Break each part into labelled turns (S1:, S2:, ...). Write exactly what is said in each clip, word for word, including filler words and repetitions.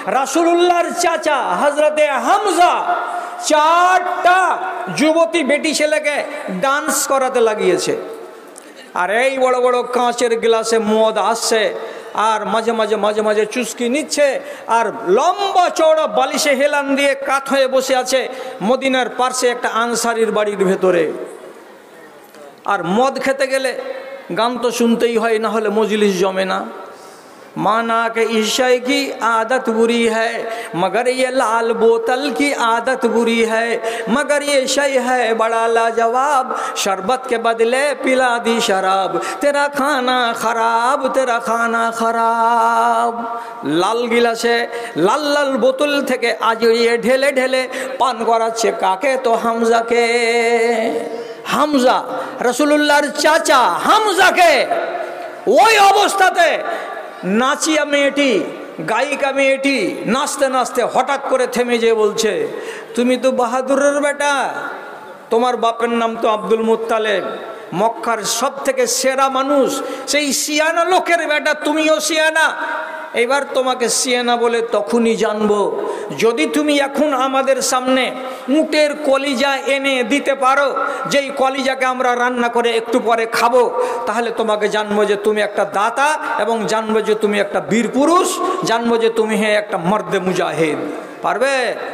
S1: রাসূলুল্লাহর চাচা হযরতে হামজা চারটা যুবতী বেটি ছেলেকে ডান্স করাতে লাগিয়েছে। আর এই বড় বড় কাঁচের গ্লাসে মদ আসছে, আর মাঝে মাঝে মাঝে মাঝে চুস্কি নিচ্ছে, আর লম্বা চওড়া বালিশে হেলান দিয়ে কাত হয়ে বসে আছে মদিনার পার্শ্বে একটা আনসারীর বাড়ির ভেতরে। আর মদ খেতে গেলে গান তো শুনতেই হয়, না হলে মজলিস জমে না। माना के ईशा की आदत बुरी है मगर ये लाल बोतल की आदत बुरी है, मगर ये शय है बड़ा लाजवाब, शरबत के बदले पिला दी शराब, तेरा खाना खराब तेरा खाना खराब। लाल गिलासे लाल लाल बोतल থেকে আজড়িয়ে ঢেলে ঢেলে পান করাচ্ছে কাকে? তো হামজাকে। হামজা রাসূলুল্লাহর চাচা হামজাকে ওই অবস্থাতে নাচিয়া মেয়েটি, গায়িকা মেয়েটি নাচতে নাচতে হঠাৎ করে থেমে যেয়ে বলছে, তুমি তো বাহাদুরের বেটা, তোমার বাপের নাম তো আব্দুল মুত্তালেব, মক্কার সব থেকে সেরা মানুষ, সেই সিয়ানা লোকের বেটা, তুমিও সিয়ানা। এবার তোমাকে সিয়ানা বলে তখনই জানবো যদি তুমি এখন আমাদের সামনে উটের কলিজা এনে দিতে পারো, যেই কলিজাকে আমরা রান্না করে একটু পরে খাবো, তাহলে তোমাকে জানবো যে তুমি একটা দাতা, এবং জানবো যে তুমি একটা বীর পুরুষ, জানবো যে তুমি হে একটা মর্দে মুজাহিদ। পারবে?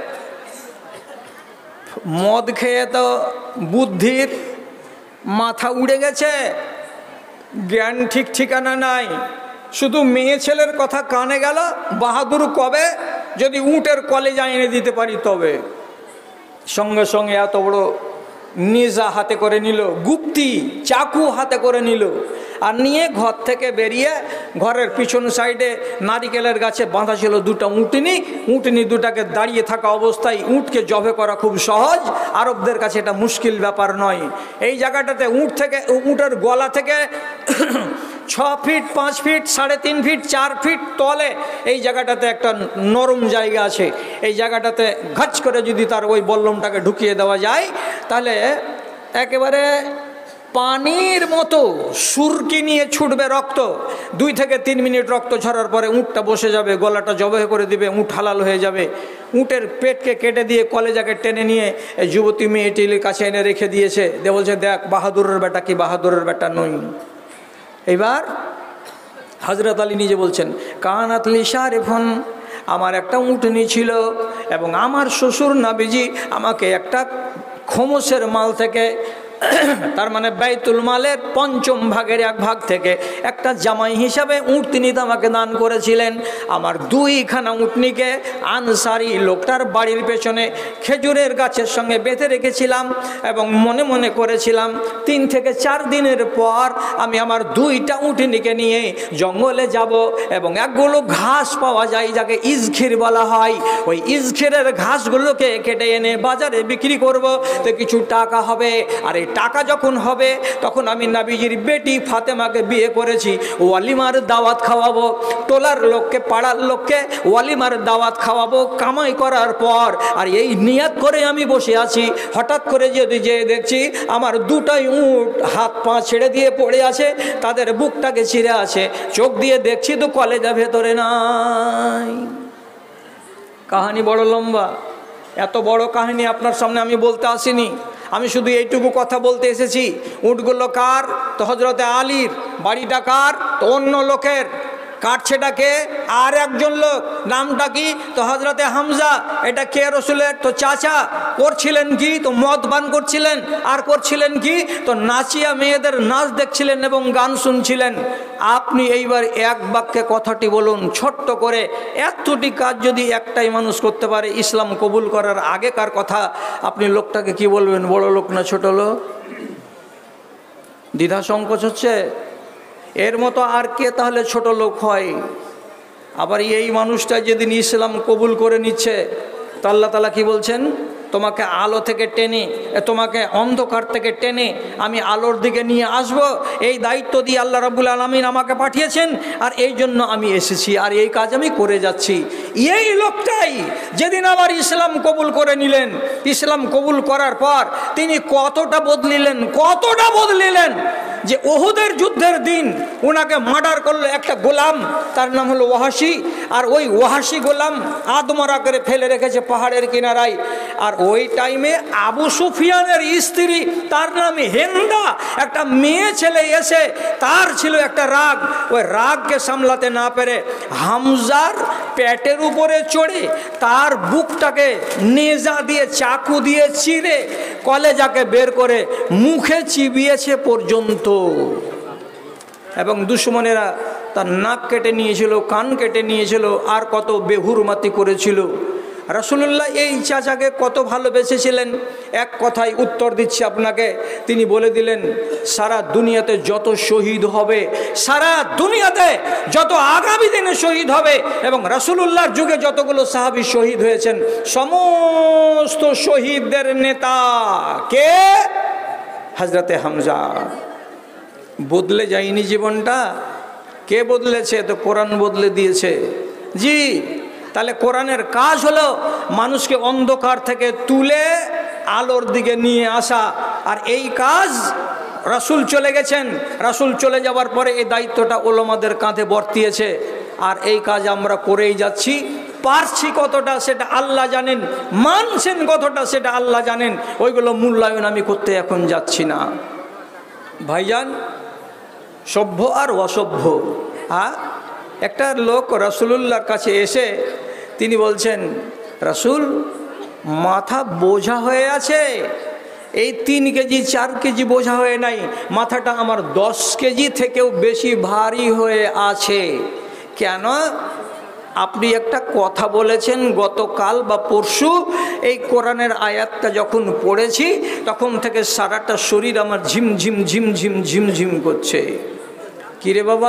S1: মদ খেয়ে তো বুদ্ধির মাথা উড়ে গেছে, জ্ঞান ঠিক ঠিকানা নাই, শুধু মেয়ে ছেলের কথা কানে গেল, বাহাদুর কবে? যদি উটের কলেজা এনে দিতে পারি তবে। সঙ্গে সঙ্গে এত বড় নিজা হাতে করে নিল, গুপ্তি চাকু হাতে করে নিল, আর নিয়ে ঘর থেকে বেরিয়ে ঘরের পিছন সাইডে নারিকেলের গাছে বাঁধা ছিল দুটো উটনি। উটনি দুটাকে দাঁড়িয়ে থাকা অবস্থায় উটকে জবে করা খুব সহজ, আরবদের কাছে এটা মুশকিল ব্যাপার নয়। এই জায়গাটাতে উট থেকে, উটের গলা থেকে ছ ফিট পাঁচ ফিট সাড়ে তিন ফিট চার ফিট তলে এই জায়গাটাতে একটা নরম জায়গা আছে। এই জায়গাটাতে ঘাচ করে যদি তার ওই বল্লমটাকে ঢুকিয়ে দেওয়া যায়, তাহলে একেবারে পানির মতো সুরকি নিয়ে ছুটবে রক্ত। দুই থেকে তিন মিনিট রক্ত ঝরার পরে উঁটটা বসে যাবে, গলাটা জবাই করে দিবে, উঁট হালাল হয়ে যাবে। উঁটের পেটকে কেটে দিয়ে কলেজাকে টেনে নিয়ে এই যুবতী মেয়েটির কাছে এনে রেখে দিয়েছে, দিয়ে বলছে, দেখ বাহাদুরের বেটা কি বাহাদুরের বেটা নই। এবার হযরত আলী নিজে বলছেন, কানাত লি শারিফুন, আমার একটা উটনি ছিল, এবং আমার শ্বশুর নবীজি আমাকে একটা খোমসের মাল থেকে, তার মানে বাইতুল মালের পঞ্চম ভাগের এক ভাগ থেকে একটা জামাই হিসাবে উটনি আমাকে দান করেছিলেন। আমার দুইখানা উটনিকে আনসারি লোকটার বাড়ির পেছনে খেজুরের গাছের সঙ্গে বেঁধে রেখেছিলাম, এবং মনে মনে করেছিলাম তিন থেকে চার দিনের পর আমি আমার দুইটা উটনিকে নিয়ে জঙ্গলে যাব, এবং একগুলো ঘাস পাওয়া যায় যাকে ইজখির বলা হয়, ওই ইজখিরের ঘাসগুলোকে কেটে এনে বাজারে বিক্রি করব, তো কিছু টাকা হবে। আর টাকা যখন হবে তখন আমি নবীজির বেটি ফাতেমাকে বিয়ে করেছি, ওয়ালিমার দাওয়াত খাওয়াবো, টোলার লোককে পাড়ার লোককে ওয়ালিমার দাওয়াত খাওয়াবো কামাই করার পর। আর এই নিয়াত করে আমি বসে আছি, হঠাৎ করে যদি যে দেখছি আমার দুটাই উট হাত পা ছেড়ে দিয়ে পড়ে আছে, তাদের বুকটাকে ছিঁড়ে আছে, চোখ দিয়ে দেখছি তো কলেজা ভেতরে নাই। কাহিনী বড় লম্বা, এত বড় কাহিনী আপনার সামনে আমি বলতে আসিনি, আমি শুধু এইটুকু কথা বলতে এসেছি। উটগুলো কার? তো হযরতে আলীর। বাড়িটা কার? তো অন্য লোকের। কাটছেটাকে আর একজন লোক, নামটা কি? তো হযরতে হামজা। এটা কে? রসুলের তো চাচা। করছিলেন কি? তো মদ পান করছিলেন। আর করছিলেন কি? তো নাচিয়া মেয়েদের নাচ দেখছিলেন এবং গান শুনছিলেন। আপনি এইবার এক বাক্যে কথাটি বলুন ছোট্ট করে, এতটি কাজ যদি একটাই মানুষ করতে পারে ইসলাম কবুল করার আগেকার কথা, আপনি লোকটাকে কি বলবেন? বড় লোক না ছোট লোক? দ্বিধা সংকোচ হচ্ছে? এর মতো আর কে তাহলে ছোট লোক হয়? আবার এই মানুষটা যেদিন ইসলাম কবুল করে নিচ্ছে, তো আল্লাহ তাআলা কি বলছেন? তোমাকে আলো থেকে টেনে, তোমাকে অন্ধকার থেকে টেনে আমি আলোর দিকে নিয়ে আসব, এই দায়িত্ব দিয়ে আল্লাহ রাব্বুল আলামিন আমাকে পাঠিয়েছেন, আর এই জন্য আমি এসেছি, আর এই কাজ আমি করে যাচ্ছি। এই লোকটাই যেদিন আবার ইসলাম কবুল করে নিলেন, ইসলাম কবুল করার পর তিনি কতটা বদলিলেন, কতটা বদলিলেন। যে উহুদের যুদ্ধের দিন ওনাকে মার্ডার করলো একটা গোলাম, তার নাম হলো ওয়াহাশি। আর ওই ওয়াহাশি গোলাম আদমরা করে ফেলে রেখেছে পাহাড়ের কিনারায়। আর ওই টাইমে আবু সুফিয়ানের স্ত্রী, তার নাম হেন্দা, একটা মেয়ে ছেলে এসে তার ছিল একটা রাগ, ওই রাগকে সামলাতে না পেরে হামজার পেটের উপরে চড়ে তার বুকটাকে নেজা দিয়ে চাকু দিয়ে চিরে কলেজাকে বের করে মুখে চিবিয়েছে পর্যন্ত। এবং দুশমনেরা তার নাক কেটে নিয়েছিল, কান কেটে নিয়েছিল, আর কত বেহুরমাতি করেছিল। রাসূলুল্লাহ এই চাচাকে কত ভালোবেসেছিলেন, এক কথায় উত্তর দিচ্ছি আপনাকে। তিনি বলে দিলেন, সারা দুনিয়াতে যত শহীদ হবে, সারা দুনিয়াতে যত আগামী দিনে শহীদ হবে, এবং রাসূলুল্লাহর যুগে যতগুলো সাহাবী শহীদ হয়েছেন, সমস্ত শহীদদের নেতা কে? হযরতে হামজা। বদলে যায়নি জীবনটা? কে বদলেছে? তো কোরআন বদলে দিয়েছে। জি, তাহলে কোরআনের কাজ হলো মানুষকে অন্ধকার থেকে তুলে আলোর দিকে নিয়ে আসা। আর এই কাজ রাসূল চলে গেছেন, রাসূল চলে যাওয়ার পরে এই দায়িত্বটা ওলামাদের কাঁধে বর্তিয়েছে। আর এই কাজ আমরা করেই যাচ্ছি। পারছি কতটা সেটা আল্লাহ জানেন, মানছেন কতটা সেটা আল্লাহ জানেন। ওইগুলো মূল্যায়ন আমি করতে এখন যাচ্ছি না। ভাইজান, সভ্য আর অসভ্য। হ্যাঁ, একটা লোক রাসূলুল্লাহর কাছে এসে তিনি বলছেন, রাসূল, মাথা বোঝা হয়ে আছে, এই তিন কেজি চার কেজি বোঝা হয়ে নাই, মাথাটা আমার দশ কেজি থেকেও বেশি ভারী হয়ে আছে। কেন? আপনি একটা কথা বলেছেন গতকাল বা পরশু, এই কোরআনের আয়াতটা যখন পড়েছি তখন থেকে সারাটা শরীর আমার ঝিমঝিম ঝিমঝিম ঝিমঝিম করছে। কিরে বাবা,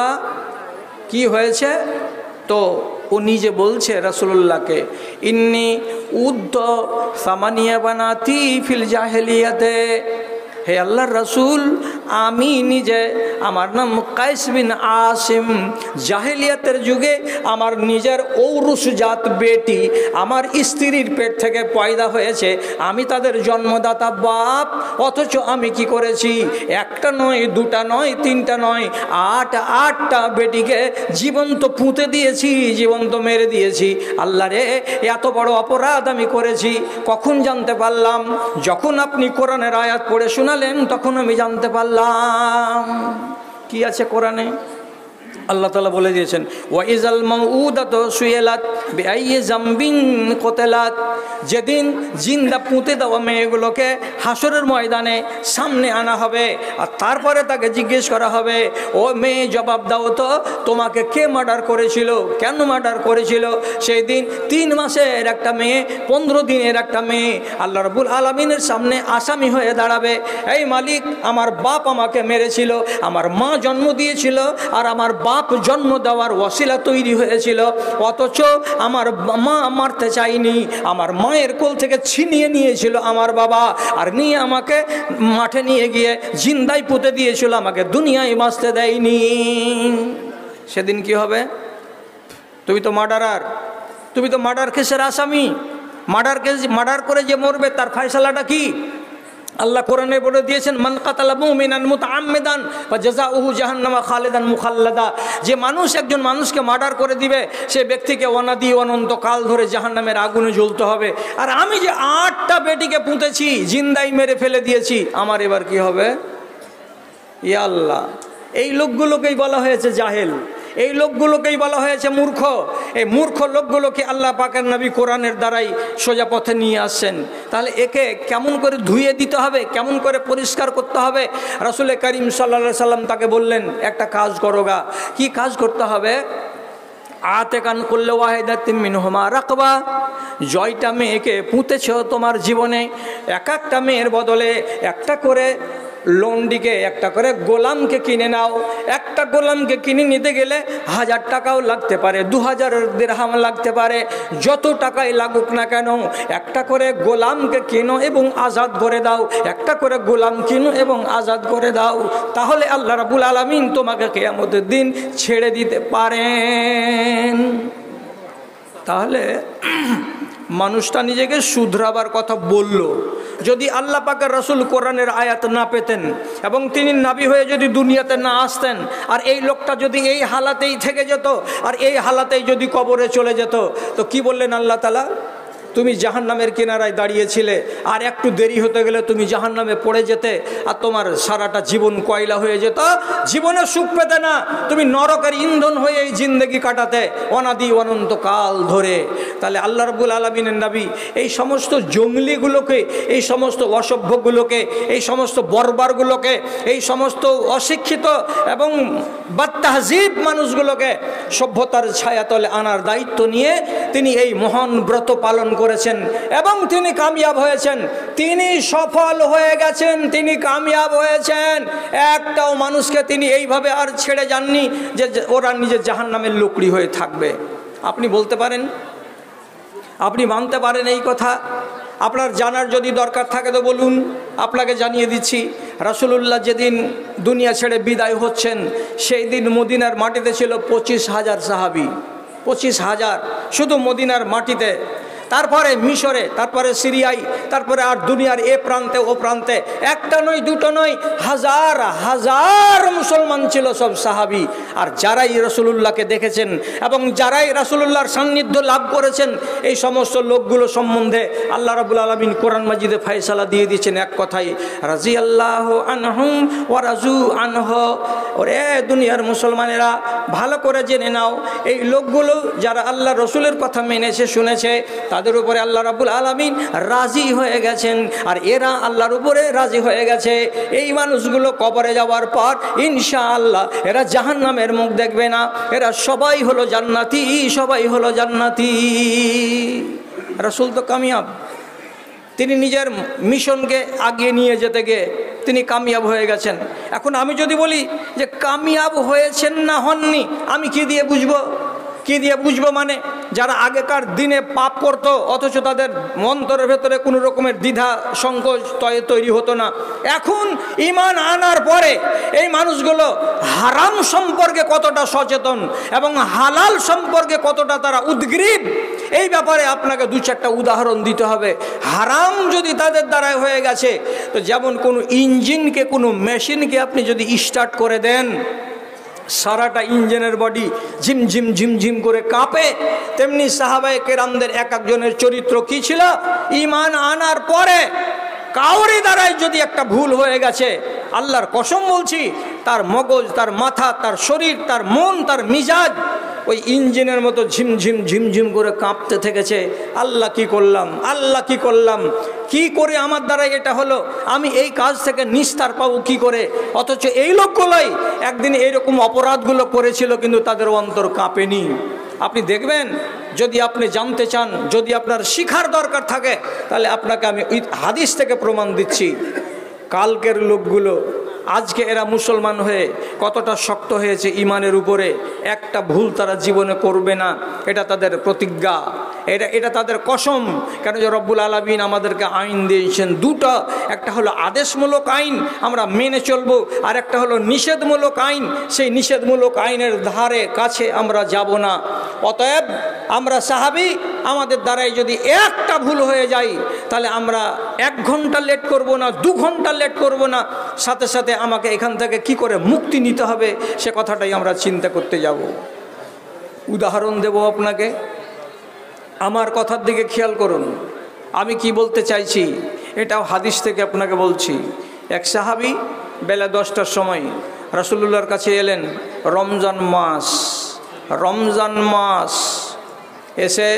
S1: কি হয়েছে? তো ও নিজে বলছে রাসূলুল্লাহকে, ইন্নি উদ্দ সামানিয়া বানাতি ফিল জাহেলিয়াতে। হে আল্লাহর রাসূল, আমি নিজে, আমার নাম কায়েস বিন আসিম, জাহেলিয়াতের যুগে আমার নিজের ঔরসজাত বেটি আমার স্ত্রীর পেট থেকে পয়দা হয়েছে, আমি তাদের জন্মদাতা বাপ। অথচ আমি কি করেছি? একটা নয়, দুটা নয়, তিনটা নয়, আট আটটা বেটিকে জীবন্ত পুঁতে দিয়েছি, জীবন্ত মেরে দিয়েছি। আল্লাহ রে, এত বড় অপরাধ আমি করেছি। কখন জানতে পারলাম? যখন আপনি কোরআনের আয়াত পড়ে শোনালেন তখন আমি জানতে পারলাম। কি আছে কোরআনে? আল্লাহ তাআলা বলে দিয়েছেন, ওয়াইজাল মাউউদাতু সুইলাত বিআইয়ি যামবিন কুতিলাত। যেদিন জিন্দা পুঁতে দেওয়া মেয়েগুলোকে হাসরের ময়দানে সামনে আনা হবে, আর তারপরে তাকে জিজ্ঞেস করা হবে, ও মেয়ে জবাব দাও তো, তোমাকে কে মার্ডার করেছিল, কেন মার্ডার করেছিল? সেই দিন তিন মাসের একটা মেয়ে, পনেরো দিনের একটা মেয়ে আল্লাহ রাব্বুল আলামিনের সামনে আসামি হয়ে দাঁড়াবে। এই মালিক, আমার বাপ আমাকে মেরেছিল, আমার মা জন্ম দিয়েছিল, আর আমার বাপ জন্ম দেওয়ার ওয়াসিলা তৈরি হয়েছিল, অথচ আমার মা মারতে চাইনি, আমার মায়ের কোল থেকে ছিনিয়ে নিয়েছিল আমার বাবা, আর নিয়ে আমাকে মাঠে নিয়ে গিয়ে জিন্দাই পুঁতে দিয়েছিল, আমাকে দুনিয়ায় বাঁচতে দেয়নি। সেদিন কি হবে? তুমি তো মার্ডারার, তুমি তো মার্ডার কেসের আসামি। মার্ডার কেস, মার্ডার করে যে মরবে তার ফয়সালাটা কি? আল্লাহ কোরআনে বলে দিয়েছেন, মান কাতালা মুমিনান মুতাআম্মিদান ফাজাযাউহু জাহান্নামা খালিদান মুখাল্লাদা। যে মানুষ একজন মানুষকে মার্ডার করে দিবে, সে ব্যক্তিকে অনাদি অনন্তকাল ধরে জাহান্নামের আগুনে জ্বলতে হবে। আর আমি যে আটটা বেটিকে পুঁতেছি, জিন্দাই মেরে ফেলে দিয়েছি, আমার এবার কি হবে? ইয়া আল্লাহ, এই লোকগুলোকেই বলা হয়েছে জাহেল, এই লোকগুলোকেই বলা হয়েছে মূর্খ। এই মূর্খ লোকগুলোকে আল্লাহ পাকের নবী কোরআনের দ্বারাই সোজা পথে নিয়ে আসছেন। তাহলে একে কেমন করে ধুয়ে দিতে হবে, কেমন করে পরিষ্কার করতে হবে? রাসূল করিম সাল্লাল্লাহু আলাইহি সাল্লাম তাকে বললেন, একটা কাজ করোগা। কি কাজ করতে হবে? আতেকান কুল্লু ওয়াহিদাতিন মিনহুমা রাকবা। জয়টা মেয়েকে পুঁতেছ তোমার জীবনে, এক একটা মেয়ের বদলে একটা করে লন্ডিকে, একটা করে গোলামকে কিনে নাও। একটা গোলামকে কিনে নিতে গেলে হাজার টাকাও লাগতে পারে, দু হাজার দিরহাম লাগতে পারে, যত টাকাই লাগুক না কেন, একটা করে গোলামকে কিনো এবং আজাদ করে দাও। একটা করে গোলাম কিনো এবং আজাদ করে দাও, তাহলে আল্লাহ রাব্বুল আলামিন তোমাকে কিয়ামতের দিন ছেড়ে দিতে পারেন। তাহলে মানুষটা নিজেকে শুধরাবার কথা বলল। যদি আল্লাহ পাকের রসুল কোরআনের আয়াত না পেতেন এবং তিনি নবী হয়ে যদি দুনিয়াতে না আসতেন, আর এই লোকটা যদি এই হালাতেই থেকে যেত আর এই হালাতেই যদি কবরে চলে যেত, তো কি বললেন আল্লাহ তাআলা? তুমি জাহান্নামের কিনারায় দাঁড়িয়েছিলে, আর একটু দেরি হতে গেলে তুমি জাহান্নামে পড়ে যেতে, আর তোমার সারাটা জীবন কয়লা হয়ে যেত, জীবনে সুখ পেতে না, তুমি নরকের ইন্ধন হয়ে এই জিন্দেগি কাটাতে অনাদি অনন্তকাল ধরে। তাহলে আল্লাহ রাব্বুল আলামিনের নবী এই সমস্ত জঙ্গলিগুলোকে, এই সমস্ত অসভ্যগুলোকে, এই সমস্ত বর্বরগুলোকে, এই সমস্ত অশিক্ষিত এবং বাত্তাহজিব মানুষগুলোকে সভ্যতার ছায়াতলে আনার দায়িত্ব নিয়ে তিনি এই মহান ব্রত পালন করেছেন এবং তিনি কামিয়াব হয়েছেন, তিনি সফল হয়ে গেছেন, তিনি কামিয়াব হয়েছেন। একটাও মানুষকে তিনি এইভাবে আর ছেড়ে যাননি যে ওরা নিজের জাহান্নামের লুকড়ি হয়ে থাকবে। আপনি বলতে পারেন, আপনি মানতে পারেন এই কথা? আপনার জানার যদি দরকার থাকে তো বলুন, আপনাকে জানিয়ে দিচ্ছি। রাসূলুল্লাহ যেদিন দুনিয়া ছেড়ে বিদায় হচ্ছেন, সেই দিন মদিনার মাটিতে ছিল পঁচিশ হাজার সাহাবি, পঁচিশ হাজার শুধু মদিনার মাটিতে। তারপরে মিশরে, তারপরে সিরিয়ায়, তারপরে আর দুনিয়ার এ প্রান্তে ও প্রান্তে একটা নয় দুটো নয়, হাজার হাজার মুসলমান ছিল, সব সাহাবি। আর যারাই রাসূলুল্লাহকে দেখেছেন এবং যারাই রাসূলুল্লাহর সান্নিধ্য লাভ করেছেন, এই সমস্ত লোকগুলো সম্বন্ধে আল্লাহ রাব্বুল আলামিন কোরআন মাজিদে ফয়সালা দিয়ে দিয়েছেন এক কথাই, রাজিয়াল্লাহু আনহুম ওয়া রাজু আনহু। ওরে দুনিয়ার মুসলমানেরা, ভালো করে জেনে নাও, এই লোকগুলো যারা আল্লাহ রসুলের কথা মেনেছে শুনেছে, তাদের উপরে আল্লাহ রাব্বুল আলামিন রাজি হয়ে গেছেন, আর এরা আল্লাহর উপরে রাজি হয়ে গেছে। এই মানুষগুলো কবরে যাওয়ার পর ইনশাআল্লাহ এরা জাহান্নামের মুখ দেখবে না, এরা সবাই হলো জান্নাতি, সবাই হলো জান্নাতি। রাসূল তো কামিয়াব, তিনি নিজের মিশনকে আগিয়ে নিয়ে যেতে গিয়ে তিনি কামিয়াব হয়ে গেছেন। এখন আমি যদি বলি যে কামিয়াব হয়েছেন না হননি, আমি কি দিয়ে বুঝবো? কি দিয়ে বুঝবো মানে, যারা আগেকার দিনে পাপ করতো অথচ তাদের অন্তরের ভেতরে কোনো রকমের দ্বিধা সংকোচ তৈরি হতো না, এখন ঈমান আনার পরে এই মানুষগুলো হারাম সম্পর্কে কতটা সচেতন এবং হালাল সম্পর্কে কতটা তারা উদ্গ্রীব, এই ব্যাপারে আপনাকে দু চারটা উদাহরণ দিতে হবে। হারাম যদি তাদের দ্বারাই হয়ে গেছে, তো যেমন কোনো ইঞ্জিনকে, কোনো মেশিনকে আপনি যদি স্টার্ট করে দেন, সারাটা ইঞ্জিনের বডি ঝিমঝিম ঝিমঝিম করে কাঁপে, তেমনি সাহাবায়ে কেরামদের এক একজনের চরিত্র কি ছিল? ঈমান আনার পরে কাউরি দ্বারাই যদি একটা ভুল হয়ে গেছে, আল্লাহর কসম বলছি, তার মগজ, তার মাথা, তার শরীর, তার মন, তার মিজাজ ওই ইঞ্জিনের মতো ঝিমঝিম ঝিমঝিম করে কাঁপতে থেকেছে। আল্লাহ কি করলাম, আল্লাহ কি করলাম, কি করে আমার দ্বারা এটা হলো, আমি এই কাজ থেকে নিস্তার পাবো কি করে? অথচ এই লোকগুলোই একদিন এইরকম অপরাধগুলো করেছিল, কিন্তু তাদের অন্তর কাঁপেনি। আপনি দেখবেন, যদি আপনি জানতে চান, যদি আপনার শিখার দরকার থাকে, তাহলে আপনাকে আমি হাদিস থেকে প্রমাণ দিচ্ছি। কালকের লোকগুলো আজকে এরা মুসলমান হয়ে কতটা শক্ত হয়েছে ইমানের উপরে, একটা ভুল তারা জীবনে করবে না, এটা তাদের প্রতিজ্ঞা, এটা এটা তাদের কসম। কেন যে রব্বুল আলামিন আমাদেরকে আইন দিয়েছেন দুটো, একটা হলো আদেশমূলক আইন, আমরা মেনে চলবো, আর একটা হলো নিষেধমূলক আইন, সেই নিষেধমূলক আইনের ধারে কাছে আমরা যাব না। অতএব আমরা সাহাবী, আমাদের দ্বারাই যদি একটা ভুল হয়ে যায়, তাহলে আমরা এক ঘন্টা লেট করব না, দু ঘন্টা লেট করব না, সাথে সাথে আমাকে এখান থেকে কি করে মুক্তি নিতে হবে সে কথাটাই আমরা চিন্তা করতে যাব। উদাহরণ দেব আপনাকে, আমার কথার দিকে খেয়াল করুন, আমি কি বলতে চাইছি এটাও হাদিস থেকে আপনাকে বলছি। এক সাহাবী বেলা দশটার সময় রাসূলুল্লাহর কাছে এলেন, রমজান মাস, রমজান মাস এসে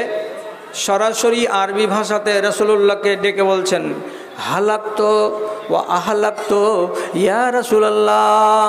S1: সরাসরি আরবি ভাষাতে রাসূলুল্লাহকে ডেকে বলছেন, হালাকতো ওয়া আহলাকতো ইয়া রাসূলুল্লাহ,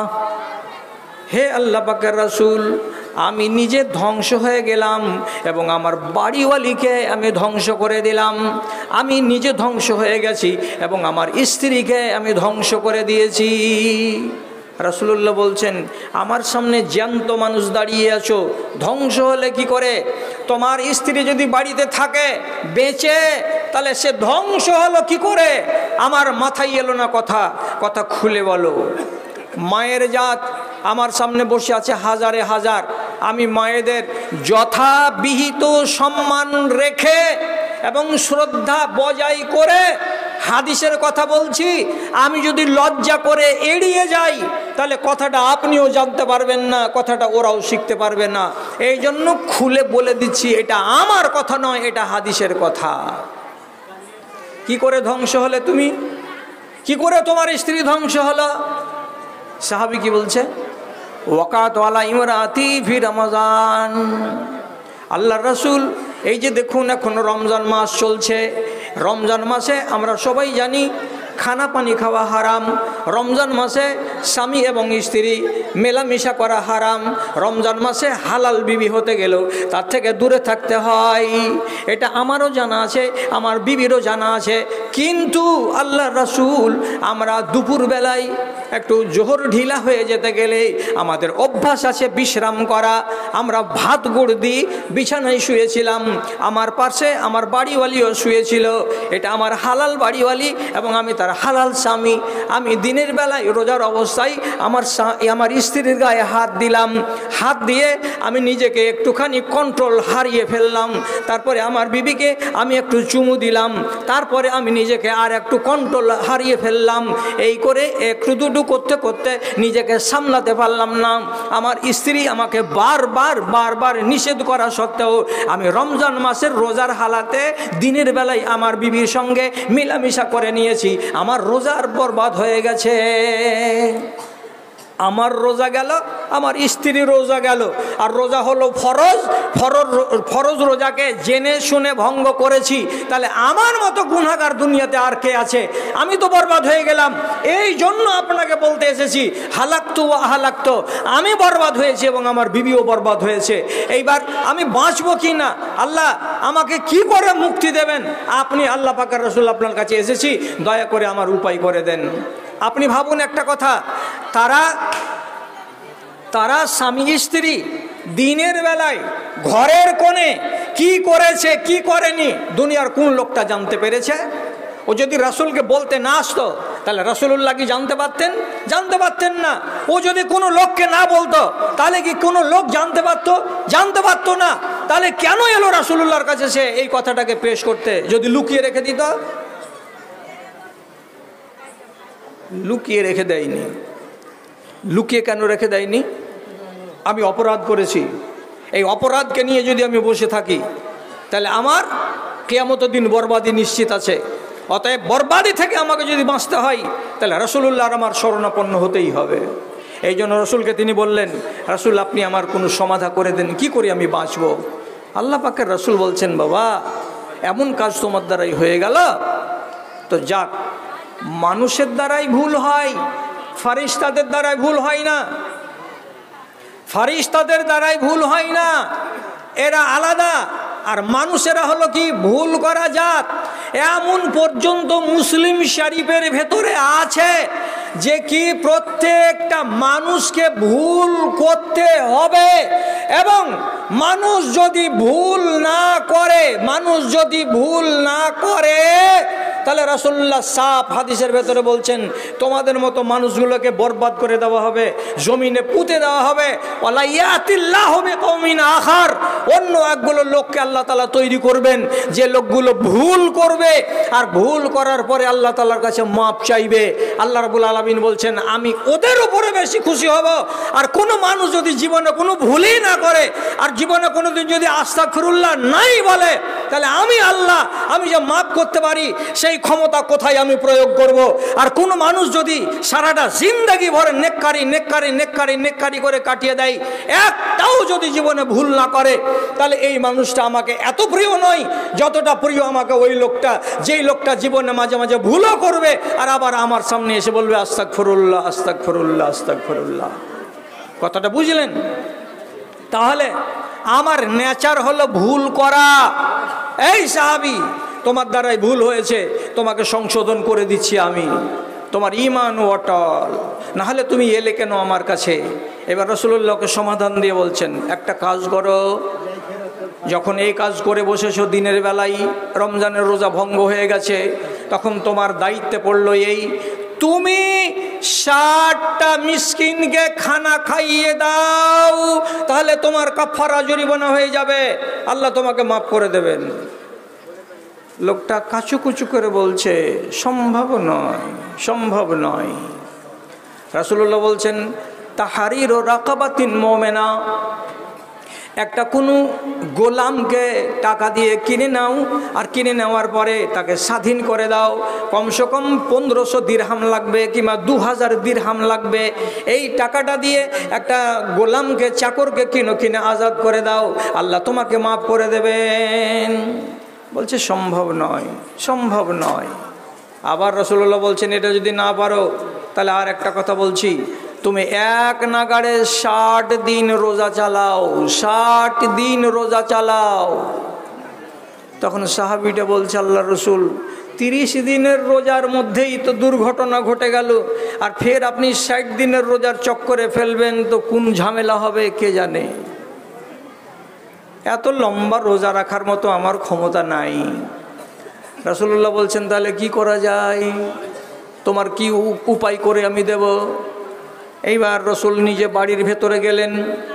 S1: হে আল্লাহ পাকের রাসূল, আমি নিজে ধ্বংস হয়ে গেলাম এবং আমার বাড়িওয়ালিকে আমি ধ্বংস করে দিলাম, আমি নিজে ধ্বংস হয়ে গেছি এবং আমার স্ত্রীকে আমি ধ্বংস করে দিয়েছি। রাসূলুল্লাহ বলছেন, আমার সামনে জ্যান্ত মানুষ দাঁড়িয়ে আছো, ধ্বংস হলে কি করে? তোমার স্ত্রী যদি বাড়িতে থাকে বেঁচে, তাহলে সে ধ্বংস হলো কি করে? আমার মাথায় এলো না কথা, কথা খুলে বলো। মায়ের জাত আমার সামনে বসে আছে হাজারে হাজার, আমি মায়েদের যথাবিহিত সম্মান রেখে এবং শ্রদ্ধা বজায় করে হাদিসের কথা বলছি। আমি যদি লজ্জা করে এড়িয়ে যাই তাহলে কথাটা আপনিও জানতে পারবেন না, কথাটা ওরাও শিখতে পারবে না। এই জন্য খুলে বলে দিচ্ছি, এটা আমার কথা নয়, এটা হাদিসের কথা। কি করে ধ্বংস হলে তুমি? কি করে তোমার স্ত্রী ধ্বংস হলো? সাহাবী কি বলছে? ওয়াকাত ওয়ালা ইমরাতি ফি রমজান। আল্লাহর রাসূল এই যে দেখুন এখন রমজান মাস চলছে, রমজান মাসে আমরা সবাই জানি খানা পানি খাওয়া হারাম। রমজান মাসে স্বামী এবং স্ত্রী মেলামেশা করা হারাম। রমজান মাসে হালাল বিবি হতে গেলেও তার থেকে দূরে থাকতে হয়। এটা আমারও জানা আছে, আমার বিবিরও জানা আছে। কিন্তু আল্লাহর রাসূল আমরা দুপুরবেলায় একটু জোহর ঢিলা হয়ে যেতে গেলে আমাদের অভ্যাস আছে বিশ্রাম করা। আমরা ভাত গুড় দিয়ে বিছানায় শুয়েছিলাম, আমার পাশে আমার বাড়িওয়ালিও শুয়েছিল। এটা আমার হালাল বাড়িওয়ালি এবং আমি তার হালাল স্বামী। আমি দিনের বেলায় রোজার অবস্থায় আমার আমার স্ত্রীর গায়ে হাত দিলাম, হাত দিয়ে আমি নিজেকে একটুখানি কন্ট্রোল হারিয়ে ফেললাম। তারপরে আমার বিবিকে আমি একটু চুমু দিলাম, তারপরে আমি নিজেকে আর একটু কন্ট্রোল হারিয়ে ফেললাম। এই করে একটু দুটো করতে করতে নিজেকে সামলাতে পারলাম না। আমার স্ত্রী আমাকে বারবার বারবার নিষেধ করা সত্ত্বেও আমি রমজান মাসের রোজার হালাতে দিনের বেলায় আমার বিবির সঙ্গে মিলামিশা করে নিয়েছি। আমার রোজার বরবাদ হয়ে গেছে। আমার রোজা গেল, আমার স্ত্রীর রোজা গেল। আর রোজা হলো ফরজ, ফরজ ফরজ রোজাকে জেনে শুনে ভঙ্গ করেছি। তাহলে আমার মতো গুনাহগার দুনিয়াতে আর কে আছে? আমি তো বরবাদ হয়ে গেলাম। এই জন্য আপনাকে বলতে এসেছি, হালাক্তু ওয়া হালাক্তু, আমি বরবাদ হয়েছি এবং আমার বিবিও বরবাদ হয়েছে। এইবার আমি বাঁচবো কি না, আল্লাহ আমাকে কি করে মুক্তি দেবেন? আপনি আল্লাহ পাকের রাসূল আপনার কাছে এসেছি, দয়া করে আমার উপায় করে দেন। আপনি ভাবুন একটা কথা, তারা তারা স্বামী স্ত্রী দিনের বেলায় ঘরের কোণে কি করেছে কি করেনি দুনিয়ার কোন লোকটা জানতে পেরেছে? ও যদি রাসূলকে বলতে না আসতো তাহলে রাসূলুল্লাহ কি জানতে পারতেন? জানতে পারতেন না। ও যদি কোনো লোককে না বলতো তাহলে কি কোনো লোক জানতে পারতো? জানতে পারতো না। তাহলে কেন এলো রাসূলুল্লাহর কাছে সে এই কথাটাকে পেশ করতে? যদি লুকিয়ে রেখে দিত? লুকিয়ে রেখে দেয়নি। লুকিয়ে কেন রেখে দেয়নি? আমি অপরাধ করেছি, এই অপরাধকে নিয়ে যদি আমি বসে থাকি তাহলে আমার কিয়ামতের দিন বরবাদি নিশ্চিত আছে। অতএব বরবাদি থেকে আমাকে যদি বাঁচতে হয় তাহলে রাসূলুল্লাহর আমার শরণাপন্ন হতেই হবে। এই জন্য রাসূলকে তিনি বললেন, রাসূল আপনি আমার কোনো সমাধা করে দেন, কি করে আমি বাঁচব? আল্লাহ পাকের রাসূল বলছেন, বাবা এমন কাজ তোমার দ্বারাই হয়ে গেল তো যাক। মানুষের দ্বারাই ভুল হয়, ফারিস্তাদের দ্বারাই ভুল হয় না। ফারিস্তাদের দ্বারাই ভুল হয় না, এরা আলাদা। আর মানুষেরা হলো কি ভুল করা জাত। এমন পর্যন্ত মুসলিম শরীফের ভেতরে আছে যে কি প্রত্যেকটা মানুষকে ভুল করতে হবে এবং মানুষ যদি ভুল না করে মানুষ যদি ভুল না করে তাহলে রাসূলুল্লাহ সাফ হাদিসের ভেতরে বলছেন তোমাদের মতো মানুষগুলোকে বরবাদ করে দেওয়া হবে, জমিনে পুঁতে দেওয়া হবে। ওয়ালা ইয়াতিল্লাহু বিকওমিন আখার, অন্য একগুলো লোককে আল্লাহ তাআলা তৈরি করবেন যে লোকগুলো ভুল করবে আর ভুল করার পরে আল্লাহ তাআলার কাছে মাপ চাইবে। আল্লাহ রাব্বুল আলামিন বলছেন আমি ওদের উপরে বেশি খুশি হব। আর কোনো মানুষ যদি জীবনে কোনো ভুলই না করে আর জীবনে কোনোদিন যদি আস্তাগফিরুল্লাহ নাই বলে তাহলে আমি আল্লাহ আমি যে মাপ করতে পারি সেই ক্ষমতা কোথায় আমি প্রয়োগ করব? আর কোনো মানুষ যদি সারাটা জিন্দেগি ভরে নেককারি নেককারি নেককারি নেককারি করে কাটিয়ে দেয়, একটাও যদি জীবনে ভুল না করে, তাহলে এই মানুষটা আমাকে এত প্রিয় নয় যতটা প্রিয় আমাকে ওই লোকটা যেই লোকটা জীবনে মাঝে মাঝে ভুলও করবে আর আবার আমার সামনে এসে বলবে আস্তাগফিরুল্লাহ আস্তাগফিরুল্লাহ আস্তাগফিরুল্লাহ। কথাটা বুঝলেন? তাহলে আমার নেচার হলো ভুল করা। এই সাহাবী তোমার দ্বারাই ভুল হয়েছে, তোমাকে সংশোধন করে দিচ্ছি আমি, তোমার ঈমান ও অটল, না হলে তুমি এলে কেন আমার কাছে? এবার রাসূলুল্লাহকে সমাধান দিয়ে বলছেন একটা কাজ করো, যখন এই কাজ করে বসেছো দিনের বেলায় রমজানের রোজা ভঙ্গ হয়ে গেছে, তখন তোমার দায়িত্বে পড়লো এই তুমি ষাটটা মিসকিনকে খানা খাইয়ে দাও, তাহলে তোমার কাফারা জরিমানা হয়ে যাবে, আল্লাহ তোমাকে মাফ করে দেবেন। লোকটা কাচুকুচু করে বলছে সম্ভব নয়, সম্ভব নয়। রাসূলুল্লাহ বলছেন তাহরিরু রাকাবাতিন মুমিনা, একটা কোনো গোলামকে টাকা দিয়ে কিনে নাও, আর কিনে নেওয়ার পরে তাকে স্বাধীন করে দাও। কমসে কম পনেরোশো দিরহাম লাগবে কিংবা দু হাজার দিরহাম লাগবে। এই টাকাটা দিয়ে একটা গোলামকে, চাকরকে কিনো, কিনে আজাদ করে দাও, আল্লাহ তোমাকে মাফ করে দেবেন। বলছে সম্ভব নয়, সম্ভব নয়। আবার রাসূলুল্লাহ বলছেন এটা যদি না পারো তাহলে আর একটা কথা বলছি, তুমি এক নাগাড়ে ষাট দিন রোজা চালাও, ষাট দিন রোজা চালাও। তখন সাহাবীটা বলছে আল্লাহ রসুল তিরিশ দিনের রোজার মধ্যেই তো দুর্ঘটনা ঘটে গেল, আর ফের আপনি ষাট দিনের রোজার চক্করে ফেলবেন, তো কোন ঝামেলা হবে কে জানে। এত লম্বা রোজা রাখার মতো আমার ক্ষমতা নাই। রাসূলুল্লাহ বলছেন তাহলে কি করা যায়, তোমার কি উপায় করে আমি দেব। এইবার রসুল নিজে বাড়ির ভেতরে গেলেন।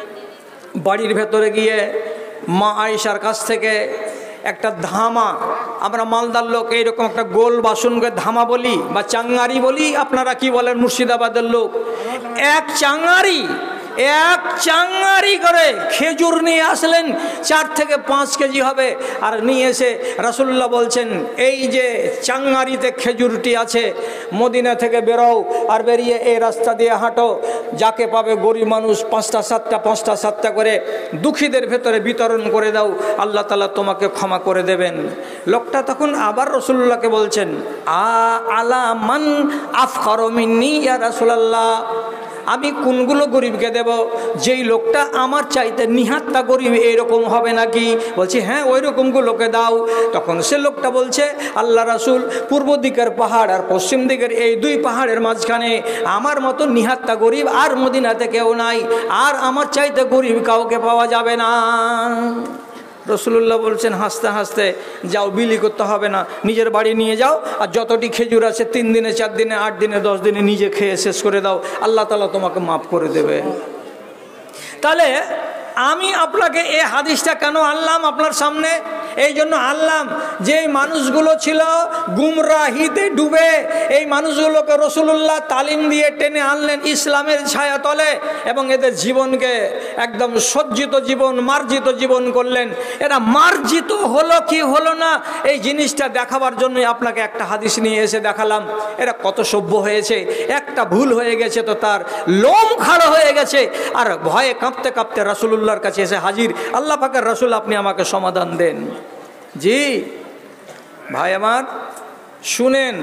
S1: বাড়ির ভেতরে গিয়ে মা আয়েশার কাছ থেকে একটা ধামা, আমরা মালদার লোক এইরকম একটা গোল বাসনকে ধামা বলি বা চাঙ্গারি বলি, আপনারা কি বলেন মুর্শিদাবাদের লোক, এক চাঙ্গারি এক চাঙ্গারি করে খেজুর নিয়ে আসলেন, চার থেকে পাঁচ কেজি হবে। আর নিয়ে এসে রাসূলুল্লাহ বলছেন এই যে চাঙ্গারিতে খেজুরটি আছে, মদিনা থেকে বেরোও আর বেরিয়ে এই রাস্তা দিয়ে হাঁটো, যাকে পাবে গরিব মানুষ পাঁচটা সাতটা পাঁচটা সাতটা করে দুঃখীদের ভেতরে বিতরণ করে দাও, আল্লাহ তাআলা তোমাকে ক্ষমা করে দেবেন। লোকটা তখন আবার রাসূলুল্লাহকে বলছেন আ আলা মান আফকারু মিন্নি ইয়া রাসূলুল্লাহ, আমি কোনগুলো গরিবকে দেব, যেই লোকটা আমার চাইতে নিহাত্তা গরিব এইরকম হবে নাকি। বলছি হ্যাঁ ওই রকমগুলোকে দাও। তখন সে লোকটা বলছে আল্লাহ রাসূল, পূর্ব দিকের পাহাড় আর পশ্চিম দিকের এই দুই পাহাড়ের মাঝখানে আমার মতো নিহাত্তা গরিব আর মদিনাতে কেউ নাই, আর আমার চাইতে গরিব কাউকে পাওয়া যাবে না। রাসূলুল্লাহ বলছেন হাসতে হাসতে, যাও বিলি করতে হবে না, নিজের বাড়ি নিয়ে যাও, আর যতটি খেজুর আছে তিন দিনে চার দিনে আট দিনে দশ দিনে নিজে খেয়ে শেষ করে দাও, আল্লাহ তাআলা তোমাকে মাফ করে দেবে। তাহলে আমি আপনাকে এই হাদিসটা কেন আনলাম আপনার সামনে, এই জন্য আনলাম যে মানুষগুলো ছিল গুমরাহিতে ডুবে, এই মানুষগুলোকে রাসূলুল্লাহ তালিম দিয়ে টেনে আনলেন ইসলামের ছায়াতলে, এবং এদের জীবনকে একদম সজ্জিত জীবন, মার্জিত জীবন করলেন। এরা মার্জিত হলো কি হলো না এই জিনিসটা দেখাবার জন্যই আপনাকে একটা হাদিস নিয়ে এসে দেখালাম। এরা কত সভ্য হয়েছে, একটা ভুল হয়ে গেছে তো তার লোম খাড়া হয়ে গেছে, আর ভয়ে কাঁপতে কাঁপতে রাসূলুল্লাহর কাছে এসে হাজির, আল্লাহ পাকের রাসূল আপনি আমাকে সমাধান দেন। জি ভাই আমার শুনেন,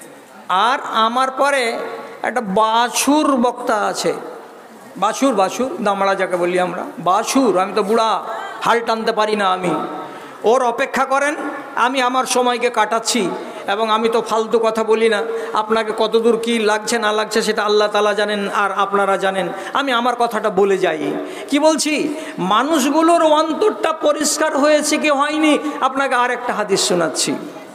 S1: আর আমার পরে একটা বাছুর বক্তা আছে, বাছুর বাছুর দামড়া যাকে বলি আমরা, বাছুর, আমি তো বুড়া, হাল টানতে পারি না, আমি ওর অপেক্ষা করেন, আমি আমার সময়কে কাটাচ্ছি, এবং আমি তো ফালতু কথা বলি না। আপনাকে কতদূর কি লাগছে না লাগছে সেটা আল্লাহ তাআলা জানেন আর আপনারা জানেন, আমি আমার কথাটা বলে যাই। কি বলছি, মানুষগুলোর অন্তরটা পরিষ্কার হয়েছে কি হয়নি, আপনাকে আর একটা হাদিস শোনাচ্ছি।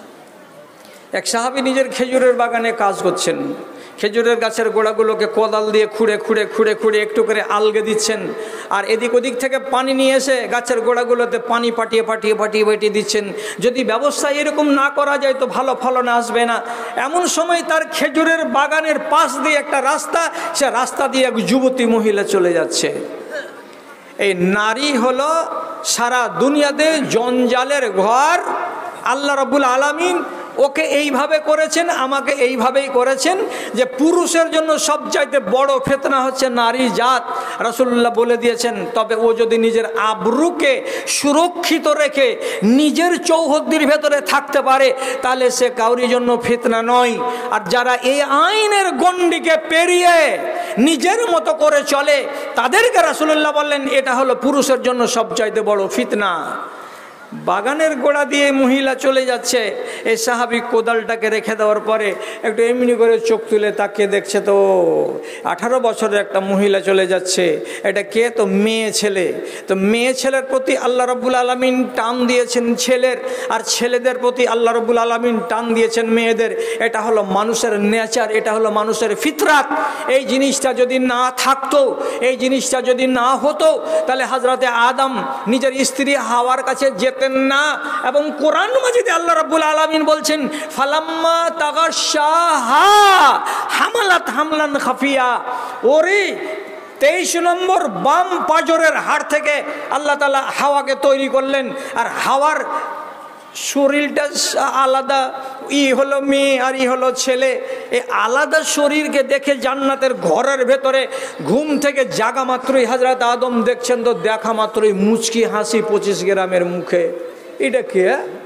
S1: এক সাহাবী নিজের খেজুরের বাগানে কাজ করছেন, খেজুরের গাছের গোড়াগুলোকে কোদাল দিয়ে খুঁড়ে খুঁড়ে খুঁড়ে খুঁড়ে একটু করে আলগে দিচ্ছেন, আর এদিক ওদিক থেকে পানি নিয়ে এসে গাছের গোড়াগুলোতে পানি পাঠিয়ে পাঠিয়ে পাঠিয়ে পাঠিয়ে দিচ্ছেন। যদি ব্যবস্থা এরকম না করা যায় তো ভালো ফলন আসবে না। এমন সময় তার খেজুরের বাগানের পাশ দিয়ে একটা রাস্তা, সে রাস্তা দিয়ে এক যুবতী মহিলা চলে যাচ্ছে। এই নারী হলো সারা দুনিয়াতে জঞ্জালের ঘর। আল্লাহ রাব্বুল আলামিন ওকে এইভাবে করেছেন, আমাকে এইভাবেই করেছেন যে পুরুষের জন্য সবচাইতে বড় ফিতনা হচ্ছে নারী জাত। রাসূলুল্লাহ বলে দিয়েছেন, তবে ও যদি নিজের আবরুকে সুরক্ষিত রেখে নিজের চৌহদ্দির ভেতরে থাকতে পারে তাহলে সে কাউরির জন্য ফিতনা নয়। আর যারা এই আইনের গণ্ডিকে পেরিয়ে নিজের মতো করে চলে তাদেরকে রাসূলুল্লাহ বললেন এটা হলো পুরুষের জন্য সবচাইতে বড় ফিতনা। বাগানের গোড়া দিয়ে মহিলা চলে যাচ্ছে। এই সাহাবী কোদালটাকে রেখে দেওয়ার পরে একটু এমনি করে চোখ তুলে তাকিয়ে দেখছে, তো আঠারো বছরের একটা মহিলা চলে যাচ্ছে। এটা কে? তো মেয়ে ছেলে। তো মেয়ে ছেলের প্রতি আল্লাহ রাব্বুল আলামিন টান দিয়েছেন ছেলের, আর ছেলেদের প্রতি আল্লাহ রাব্বুল আলামিন টান দিয়েছেন মেয়েদের। এটা হলো মানুষের নেচার, এটা হলো মানুষের ফিতরাত। এই জিনিসটা যদি না থাকতো, এই জিনিসটা যদি না হতো, তাহলে হযরতে আদম নিজের স্ত্রী হাওয়ার কাছে যেতেন না। এবং কোরআন মাজিদে আল্লাহ রাব্বুল আলামিন বলছেন, ফালাম্মা তাগাশাহা হামালাত হামলান খাফিয়া। ওরে তেইশ নম্বর বাম পাজরের হাড় থেকে আল্লাহ তাআলা হাওয়াকে তৈরি করলেন। আর হাওয়ার শরীরটা আলাদা, ই হলো মেয়ে আর ই হলো ছেলে। এই আলাদা শরীরকে দেখে জান্নাতের ঘরের ভেতরে ঘুম থেকে জাগা মাত্রই হযরত আদম দেখছেন, তো দেখা মাত্রই মুচকি হাসি পঁচিশ গ্রামের মুখে। এটা কে?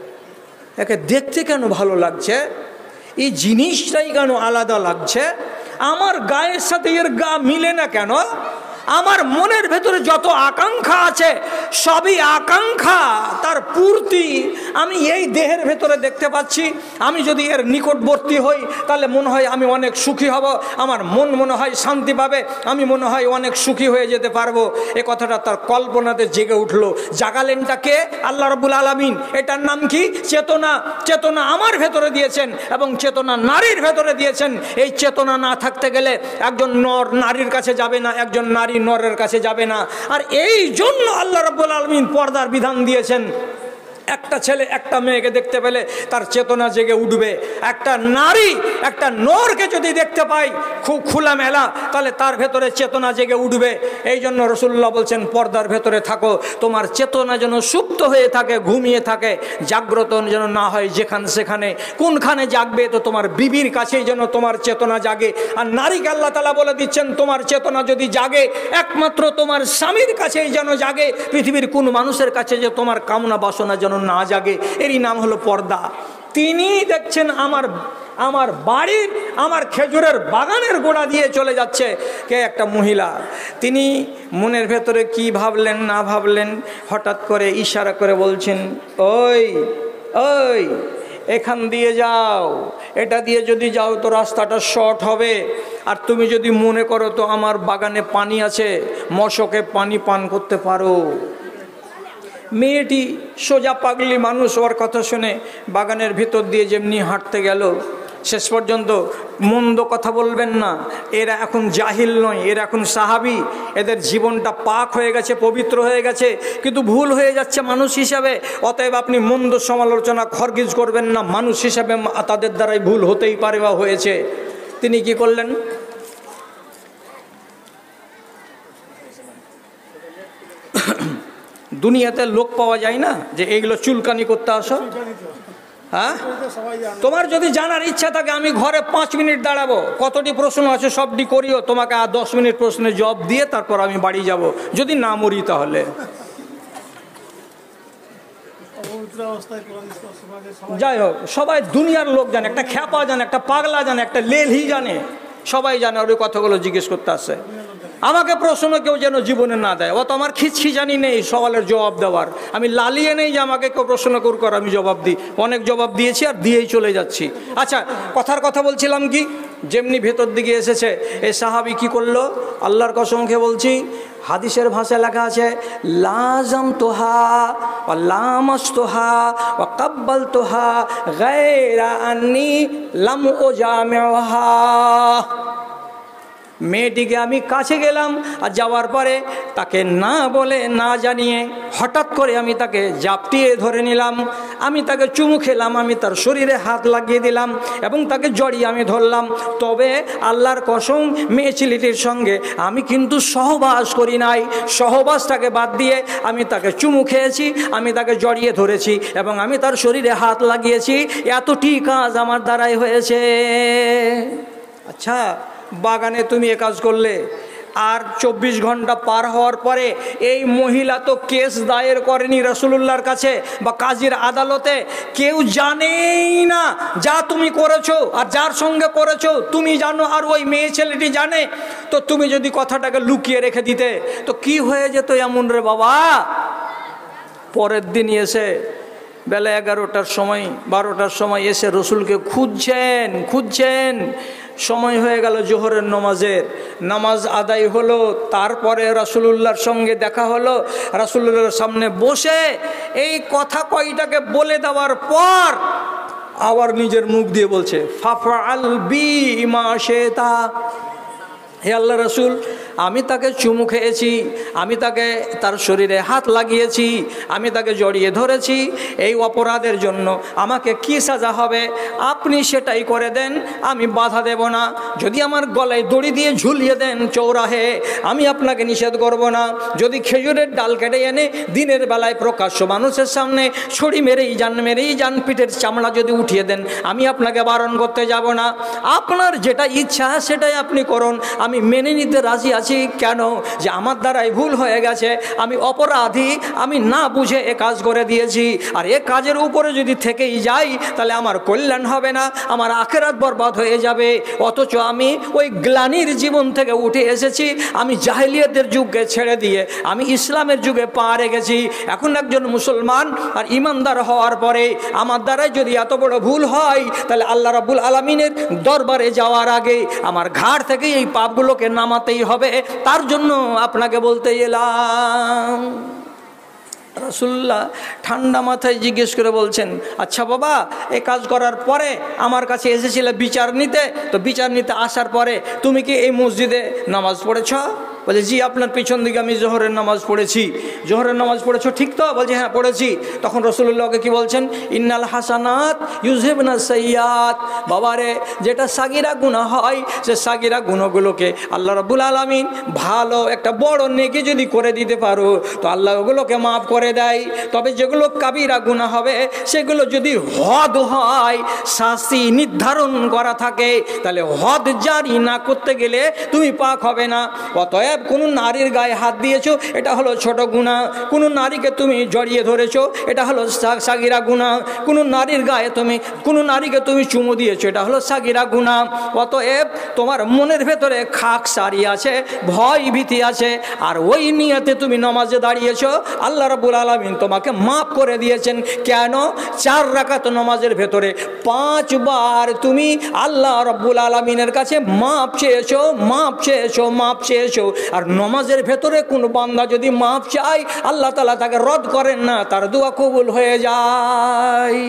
S1: একে দেখতে কেন ভালো লাগছে? এই জিনিসটাই কেন আলাদা লাগছে? আমার গায়ের সাথে এর গা মিলে না কেন? আমার মনের ভেতরে যত আকাঙ্ক্ষা আছে, সবই আকাঙ্ক্ষা তার পূর্তি আমি এই দেহের ভেতরে দেখতে পাচ্ছি। আমি যদি এর নিকটবর্তী হই, তাহলে মনে হয় আমি অনেক সুখী হব, আমার মন মনে হয় শান্তি পাবে, আমি মনে হয় অনেক সুখী হয়ে যেতে পারবো। এ কথাটা তার কল্পনাতে জেগে উঠলো। জাগালেনটা কে? আল্লাহ রাব্বুল আলামিন। এটার নাম কি? চেতনা। চেতনা আমার ভেতরে দিয়েছেন এবং চেতনা নারীর ভেতরে দিয়েছেন। এই চেতনা না থাকতে গেলে একজন নর নারীর কাছে যাবে না, একজন নারী নরের কাছে যাবে না। আর এই জন্য আল্লাহ রাব্বুল আলামিন পর্দার বিধান দিয়েছেন। একটা ছেলে একটা মেয়েকে দেখতে পেলে তার চেতনা জেগে উঠবে। একটা নারী একটা নরকে যদি দেখতে পায় খুব খোলামেলা, তাহলে তার ভেতরে চেতনা জেগে উঠবে। এই জন্য রাসূলুল্লাহ বলছেন, পর্দার ভেতরে থাকো, তোমার চেতনা যেন সুপ্ত হয়ে থাকে, ঘুমিয়ে থাকে, জাগ্রত যেন না হয় যেখানে সেখানে। কোনখানে জাগবে? তো তোমার বিবির কাছেই যেন তোমার চেতনা জাগে। আর নারীকে আল্লাহ তাআলা বলে দিচ্ছেন, তোমার চেতনা যদি জাগে একমাত্র তোমার স্বামীর কাছেই যেন জাগে, পৃথিবীর কোন মানুষের কাছে যে তোমার কামনা বাসনা যেন না জাগে। এরই নাম হলো পর্দা। তিনি দেখছেন আমার আমার বাড়ির আমার খেজুরের বাগানের গোড়া দিয়ে চলে যাচ্ছে কে? একটা মহিলা। তিনি মনের ভেতরে কি ভাবলেন না ভাবলেন, হঠাৎ করে ইশারা করে বলছেন, ওই ওই এখান দিয়ে যাও, এটা দিয়ে যদি যাও তো রাস্তাটা শর্ট হবে। আর তুমি যদি মনে করো তো আমার বাগানে পানি আছে, মশকে পানি পান করতে পারো। মেয়েটি সোজা পাগলি মানুষ, ওর কথা শুনে বাগানের ভিতর দিয়ে যেমনি হাঁটতে গেল, শেষ পর্যন্ত মন্দ কথা বলবেন না, এরা এখন জাহিল নয়, এরা এখন সাহাবী। এদের জীবনটা পাক হয়ে গেছে, পবিত্র হয়ে গেছে, কিন্তু ভুল হয়ে যাচ্ছে মানুষ হিসাবে। অতএব আপনি মন্দ সমালোচনা খরগিজ করবেন না, মানুষ হিসাবে তাদের দ্বারাই ভুল হতেই পারে বা হয়েছে। তিনি কি করলেন? দুনিয়াতে লোক পাওয়া যায় না যে এইগুলো চুলকানি করতে আসো। হ্যাঁ, তোমার যদি জানার ইচ্ছা থাকে আমি ঘরে পাঁচ মিনিট দাঁড়াবো, কতটি প্রশ্ন আছে সবটি করিও, তোমাকে আর দশ মিনিট প্রশ্নের জবাব দিয়ে তারপর আমি বাড়ি যাব, যদি না মরি তাহলে। যাই হোক, সবাই দুনিয়ার লোক জানে, একটা খ্যাপা জানে, একটা পাগলা জানে, একটা লেলহি জানে, সবাই জানে ওর কথাগুলো জিজ্ঞেস করতে আসে। আমাকে প্রশ্ন কেউ যেন জীবনে না দেয়, অত আমার খিচখিচানি নেই সওয়ালের জবাব দেওয়ার। আমি লালিয়ে নেই যে আমাকে কেউ প্রশ্ন করুক আর আমি জবাব দিই, অনেক জবাব দিয়েছি আর দিয়েই চলে যাচ্ছি। আচ্ছা, কথার কথা বলছিলাম কি, যেমনি ভেতর দিকে এসেছে এই সাহাবী কি করলো, আল্লাহর কসম খেয়ে বলছি, হাদিসের ভাষায় লেখা আছে লাজাম তোহা ও লামাস তোহা ও কাব্বাল তোহা গায়রা আন্নি লাম ও জামেহা। মেয়েটিকে আমি কাছে গেলাম আর যাওয়ার পরে তাকে না বলে না জানিয়ে হঠাৎ করে আমি তাকে জাপটিয়ে ধরে নিলাম, আমি তাকে চুমু খেলাম, আমি তার শরীরে হাত লাগিয়ে দিলাম এবং তাকে জড়িয়ে আমি ধরলাম। তবে আল্লাহর কসম, মেয়ে ছেলেটির সঙ্গে আমি কিন্তু সহবাস করি নাই, সহবাসটাকে বাদ দিয়ে আমি তাকে চুমু খেয়েছি, আমি তাকে জড়িয়ে ধরেছি এবং আমি তার শরীরে হাত লাগিয়েছি। এতটি কাজ আমার দ্বারাই হয়েছে। আচ্ছা, বাগানে তুমি এ কাজ করলে, আর চব্বিশ ঘন্টা পার হওয়ার পরে এই মহিলা তো কেস দায়ের করেনি রাসূলুল্লাহর কাছে বা কাজীর আদালতে, কেউ জানেই না যা তুমি করেছো আর যার সঙ্গে করেছো তুমি জানো আর ওই মেয়ে ছেলেটি জানে। তো তুমি যদি কথাটাকে লুকিয়ে রেখে দিতে তো কি হয়ে যেত এমন রে বাবা? পরের দিন এসে বেলা এগারোটার সময় বারোটার সময় এসে রসুলকে খুঁজছেন খুঁজছেন সময় হয়ে গেল জোহরের নামাজের। নামাজ আদায় হলো, তারপরে রাসূলুল্লাহর সঙ্গে দেখা হলো। রাসূলুল্লাহর সামনে বসে এই কথা কয়টাকে বলে দেওয়ার পর আবার নিজের মুখ দিয়ে বলছে, ফাফআল বি মা শিতা। হে আল্লাহ রসুল, আমি তাকে চুমু খেয়েছি, আমি তাকে তার শরীরে হাত লাগিয়েছি, আমি তাকে জড়িয়ে ধরেছি, এই অপরাধের জন্য আমাকে কি সাজা হবে আপনি সেটাই করে দেন, আমি বাধা দেব না। যদি আমার গলায় দড়ি দিয়ে ঝুলিয়ে দেন চৌরাহে, আমি আপনাকে নিষেধ করব না। যদি খেজুরের ডাল কেটে এনে দিনের বেলায় প্রকাশ্য মানুষের সামনে ছড়ি মেরেই যান মেরেই যান পিঠের চামড়া যদি উঠিয়ে দেন, আমি আপনাকে বারণ করতে যাব না। আপনার যেটা ইচ্ছা সেটাই আপনি করুন, আমি মেনে নিতে রাজি আছি। কেন? যে আমার দ্বারাই ভুল হয়ে গেছে, আমি অপরাধী, আমি না বুঝে এ কাজ করে দিয়েছি। আর এ কাজের উপরে যদি থেকেই যাই তাহলে আমার কল্যাণ হবে না, আমার আখিরাত বরবাদ হয়ে যাবে। অথচ আমি ওই গ্লানির জীবন থেকে উঠে এসেছি, আমি জাহেলিয়াতের যুগকে ছেড়ে দিয়ে আমি ইসলামের যুগে পা রেখেছি। এখন একজন মুসলমান আর ইমানদার হওয়ার পরে আমার দ্বারাই যদি এত বড় ভুল হয়, তাহলে আল্লাহ রাব্বুল আলামিনের দরবারে যাওয়ার আগে আমার ঘাড় থেকে এই পাপগুলোকে নামাতেই হবে। তার জন্য আপনাকে বলতে এলাম। রাসূলুল্লাহ ঠান্ডা মাথায় জিজ্ঞেস করে বলছেন, আচ্ছা বাবা, এই কাজ করার পরে আমার কাছে এসেছিলে বিচার নিতে, তো বিচার নিতে আসার পরে তুমি কি এই মসজিদে নামাজ পড়েছ? বলে জি, আপনার পিছন দিকে আমি জোহরের নামাজ পড়েছি। জোহরের নামাজ পড়েছো ঠিক তো? বলছে হ্যাঁ পড়েছি। তখন রাসূলুল্লাহকে কি বলছেন? ইন্নাল হাসানাত ইউযহিবনা সাইয়্যাত। বাবারে, যেটা সাগিরা গুনাহ হয় সে সাগিরা গুনাহগুলোকে আল্লাহ রাব্বুল আলামিন ভালো একটা বড় নেকি যদি করে দিতে পারো তো আল্লাহ ওগুলোকে মাফ করে দেয়। তবে যেগুলো কাবিরা গুনাহ হবে সেগুলো যদি হদ হয়, শাস্তি নির্ধারণ করা থাকে, তাহলে হদ জারি না করতে গেলে তুমি পাক হবে না। অতএব কোনো নারীর গায়ে হাত দিয়েছো, এটা হলো ছোট গুনাহ। কোনো নারীকে তুমি জড়িয়ে ধরেছো, এটা হলো সাগিরা গুনাহ। কোনো নারীর গায়ে তুমি কোনো নারীকে তুমি চুমু দিয়েছো, এটা হলো সাগিরা গুনাহ। অতএব তোমার মনের ভেতরে খাক সারি আছে, ভয় ভীতি আছে, আর ওই নিয়তে তুমি নামাজে দাঁড়িয়েছো, আল্লাহ রাব্বুল আলামিন তোমাকে মাফ করে দিয়েছেন। কেন? চার রাকাত নামাজের ভেতরে পাঁচবার তুমি আল্লাহ রাব্বুল আলামিনের কাছে মাফ চেয়েছো, মাফ চেয়েছো, মাফ চেয়েছো। আর নমাজের ভেতরে কোন বান্দা যদি মাফ চায়, আল্লাহ তাআলা তাকে রদ করেন না, তার দোয়া কবুল হয়ে যায়।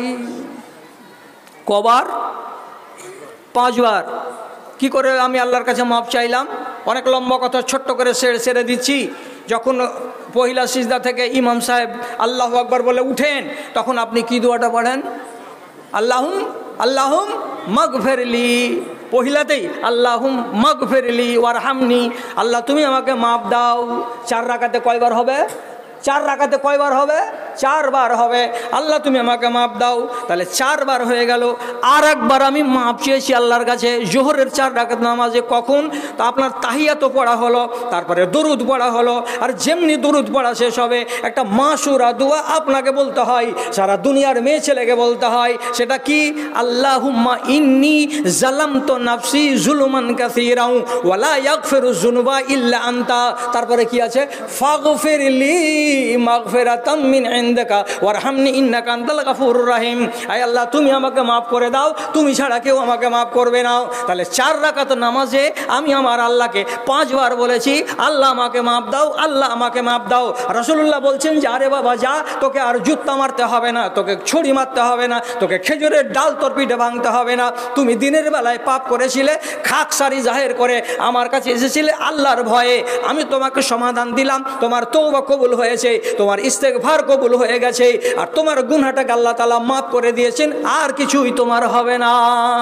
S1: কবার? পাঁচবার। কি করে আমি আল্লাহর কাছে মাফ চাইলাম? অনেক লম্বা কথা, ছোট্ট করে সেরে সেরে দিচ্ছি। যখন পহিলা সিজদা থেকে ইমাম সাহেব আল্লাহু আকবার বলে উঠেন, তখন আপনি কি দোয়াটা পড়েন? আল্লাহুম আল্লাহুম মাগফিরলি। পহিলাতেই আল্লাহুম মাগফিরলি ওয়ারহামনি, আল্লাহ তুমি আমাকে মাফ দাও। চার রাকাতে কয়বার হবে? চার রাকাতে কয়বার হবে? চারবার হবে। আল্লাহ তুমি আমাকে মাফ দাও, তাহলে চারবার হয়ে গেল। আর একবার আমি মাফ চেয়েছি আল্লাহর কাছে জোহরের চার রাকাত নামাজে। কখন? তা আপনার তাহিয়াত পড়া হলো, তারপরে দরুদ পড়া হলো। আর যেমনি দরুদ পড়া শেষ হবে, একটা মাসুরা দোয়া আপনাকে বলতে হয়, সারা দুনিয়ার মেয়ে ছেলেকে বলতে হয়। সেটা কি? আল্লাহুম্মা ইন্নী যালামতু নাফসি যুলমান কাসীরাও ওয়ালা ইয়াগফিরুয যুনুবা ইল্লা আনতা। তারপরে কি আছে? ফাগফিরলি মাগফিরাতাম মিন ইনদাকা ওয়ারহামনি ইন্নাকা আনতাল গাফুরুর রহিম। আয় আল্লাহ তুমি আমাকে মাফ করে দাও, তুমি ছাড়া কেউ আমাকে মাফ করবে না। তাহলে চার রাকাত নামাজে আমি আমার আল্লাহকে পাঁচবার বলেছি, আল্লাহ আমাকে মাফ দাও, আল্লাহ আমাকে মাফ দাও। রাসূলুল্লাহ বলছেন যে আরে বাবা যা, তোকে আর জুত্তা মারতে হবে না, তোকে ছুরি মারতে হবে না, তোকে খেজুরের ডাল তোর পিঠে ভাঙতে হবে না। তুমি দিনের বেলায় পাপ করেছিলে, খাকসারি জাহের করে আমার কাছে এসেছিলে আল্লাহর ভয়ে, আমি তোমাকে সমাধান দিলাম, তোমার তওবা কবুল হয়েছে, তোমার ইস্তেগফার কবুল হয়ে গেছে, আর তোমার গুনাহটাকে আল্লাহ তাআলা মাফ করে দিয়েছেন, আর কিছুই তোমার হবে না।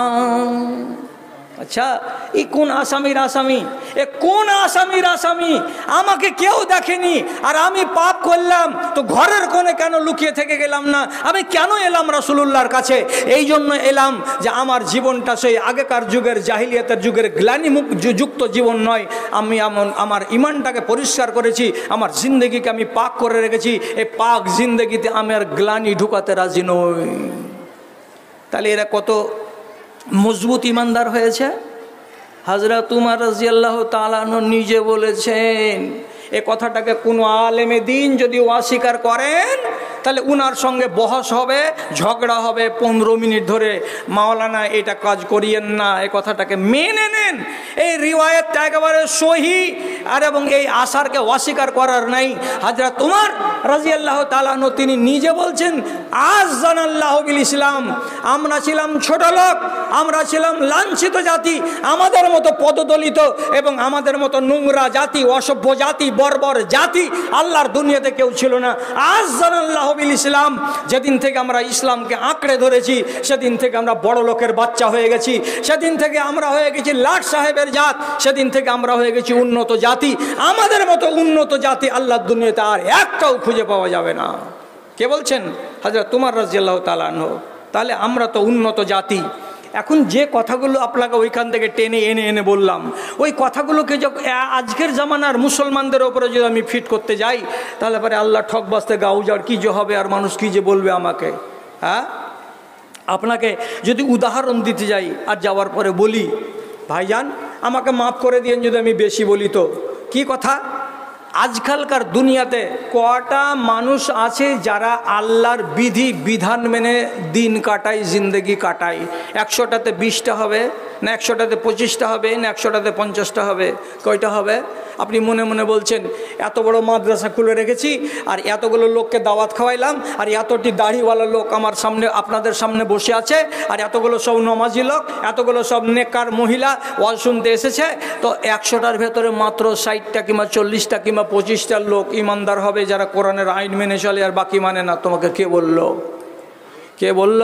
S1: আচ্ছা, এই কোন আসামির আসামি? এ কোন আসামির আসামি? আমাকে কেউ দেখেনি, আর আমি পাপ করলাম, তো ঘরের কোণে কেন লুকিয়ে থেকে গেলাম না? আমি কেন এলাম রাসূলুল্লাহর কাছে? এই জন্য এলাম যে আমার জীবনটা সেই আগেকার যুগের জাহিলিয়াতের যুগের গ্লানিমুখ যুক্ত জীবন নয়। আমি আমার ইমানটাকে পরিষ্কার করেছি, আমার জিন্দগিকে আমি পাক করে রেখেছি। এই পাক জিন্দগিতে আমি আর গ্লানি ঢুকাতে রাজি নই। তাহলে এরা কত মজবুত ইমানদার হয়েছে। হযরত উমর রাদিয়াল্লাহু তাআলা আনহু নিজে বলেছেন, এ কথাটাকে কোনো আলেমে দিন যদি অস্বীকার করেন তাহলে উনার সঙ্গে বহস হবে, ঝগড়া হবে পনেরো মিনিট ধরে। মাওলানা এটা কাজ করিয়েন না, এই কথাটাকে মেনে নেন। এই রিওয়ায়াতটা একেবারে সহি, আর এবং এই আসারকে অস্বীকার করার নাই। হযরত উমর রাদিয়াল্লাহু তাআলা আনহু তিনি নিজে বলছেন, আযানাল্লাহু বিল ইসলাম, আমরা ছিলাম ছোট লোক, আমরা ছিলাম লাঞ্ছিত জাতি, আমাদের মতো পদদলিত এবং আমাদের মতো নোংরা জাতি, অসভ্য জাতি, বর্বর জাতি আল্লাহর দুনিয়াতে কেউ ছিল না। আযানাল্লাহু বিল ইসলাম, যেদিন থেকে আমরা ইসলামকে আঁকড়ে ধরেছি সেদিন থেকে আমরা বড় লোকের বাচ্চা হয়ে গেছি, সেদিন থেকে আমরা হয়ে গেছি লাট সাহেবের জাত, সেদিন থেকে আমরা হয়ে গেছি উন্নত জাতি। আমাদের মতো উন্নত জাতি আল্লাহর দুনিয়াতে আর একটাও খুঁজে পাওয়া যাবে না। কে বলছেন? হযরত উমর রাদিয়াল্লাহু তাআলা আনহু। তাহলে আমরা তো উন্নত জাতি। এখন যে কথাগুলো আপনাকে ওইখান থেকে টেনে এনে এনে বললাম, ওই কথাগুলোকে যখন আজকের জামানার মুসলমানদের ওপরে যদি আমি ফিট করতে যাই, তাহলে পরে আল্লাহ ঠকবাস্তে গাউজার কী যে হবে, আর মানুষ কী যে বলবে আমাকে। হ্যাঁ, আপনাকে যদি উদাহরণ দিতে যাই আর যাওয়ার পরে বলি, ভাইজান আমাকে মাফ করে দিয়েন যদি আমি বেশি বলি। তো কি কথা, আজকালকার দুনিয়াতে কটা মানুষ আছে যারা আল্লাহর বিধি বিধান মেনে দিন কাটায়, জিন্দগি কাটায়? একশোটাতে বিশটা হবে না, একশোটাতে পঁচিশটা হবে না, একশোটাতে পঞ্চাশটা হবে? কয়টা হবে? আপনি মনে মনে বলছেন এত বড় মাদ্রাসা খুলে রেখেছি, আর এতগুলো লোককে দাওয়াত খাওয়াইলাম, আর এতটি দাড়িওয়ালা লোক আমার সামনে আপনাদের সামনে বসে আছে, আর এতগুলো সব নমাজি লোক, এতগুলো সব নেকার মহিলা ওয়াজ শুনতে এসেছে, তো একশোটার ভেতরে মাত্র ষাটটা কিংবা চল্লিশটা কিংবা পঁচিশটা লোক ইমানদার হবে যারা কোরআনের আইন মেনে চলে, আর বাকি মানে না। তোমাকে কে বলল? কে বলল?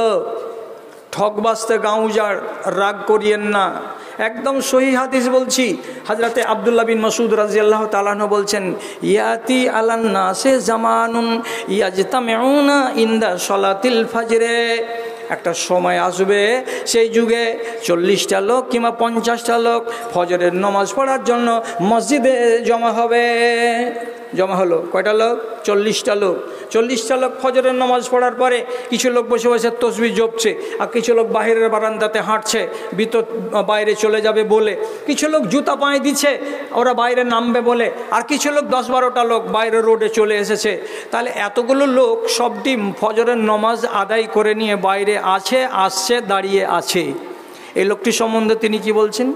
S1: ঠকবাস্তে গাউজার, রাগ করিয়েন না, একদম সহি হাদিস বলছি। হযরতে আব্দুল্লাহ বিন মাসউদ রাদিয়াল্লাহু তাআলা আনহু বলছেন, ইয়াতি আলান নাসে জামানুন ইয়াজতামিউনা ইনদা সলাতিল ফাজরে, একটা সময় আসবে সেই যুগে চল্লিশটা লোক কিংবা পঞ্চাশটা লোক ফজরের নামাজ পড়ার জন্য মসজিদে জমা হবে। জমা হলো কয়টা লোক? চল্লিশটা লোক। চল্লিশটা লোক ফজরের নামাজ পড়ার পরে কিছু লোক বসে বসে তসবিহ জপছে, আর কিছু লোক বাইরের বারান্দাতে হাঁটছে ভিতর বাইরে চলে যাবে বলে, কিছু লোক জুতা পায়ে দিচ্ছে ওরা বাইরে নামবে বলে, আর কিছু লোক দশ বারোটা লোক বাইরে রোডে চলে এসেছে। তাহলে এতগুলো লোক সবটি ফজরের নামাজ আদায় করে নিয়ে বাইরে আছে, আসছে, দাঁড়িয়ে আছে। এই লোকটি সম্বন্ধে তিনি কি বলছেন?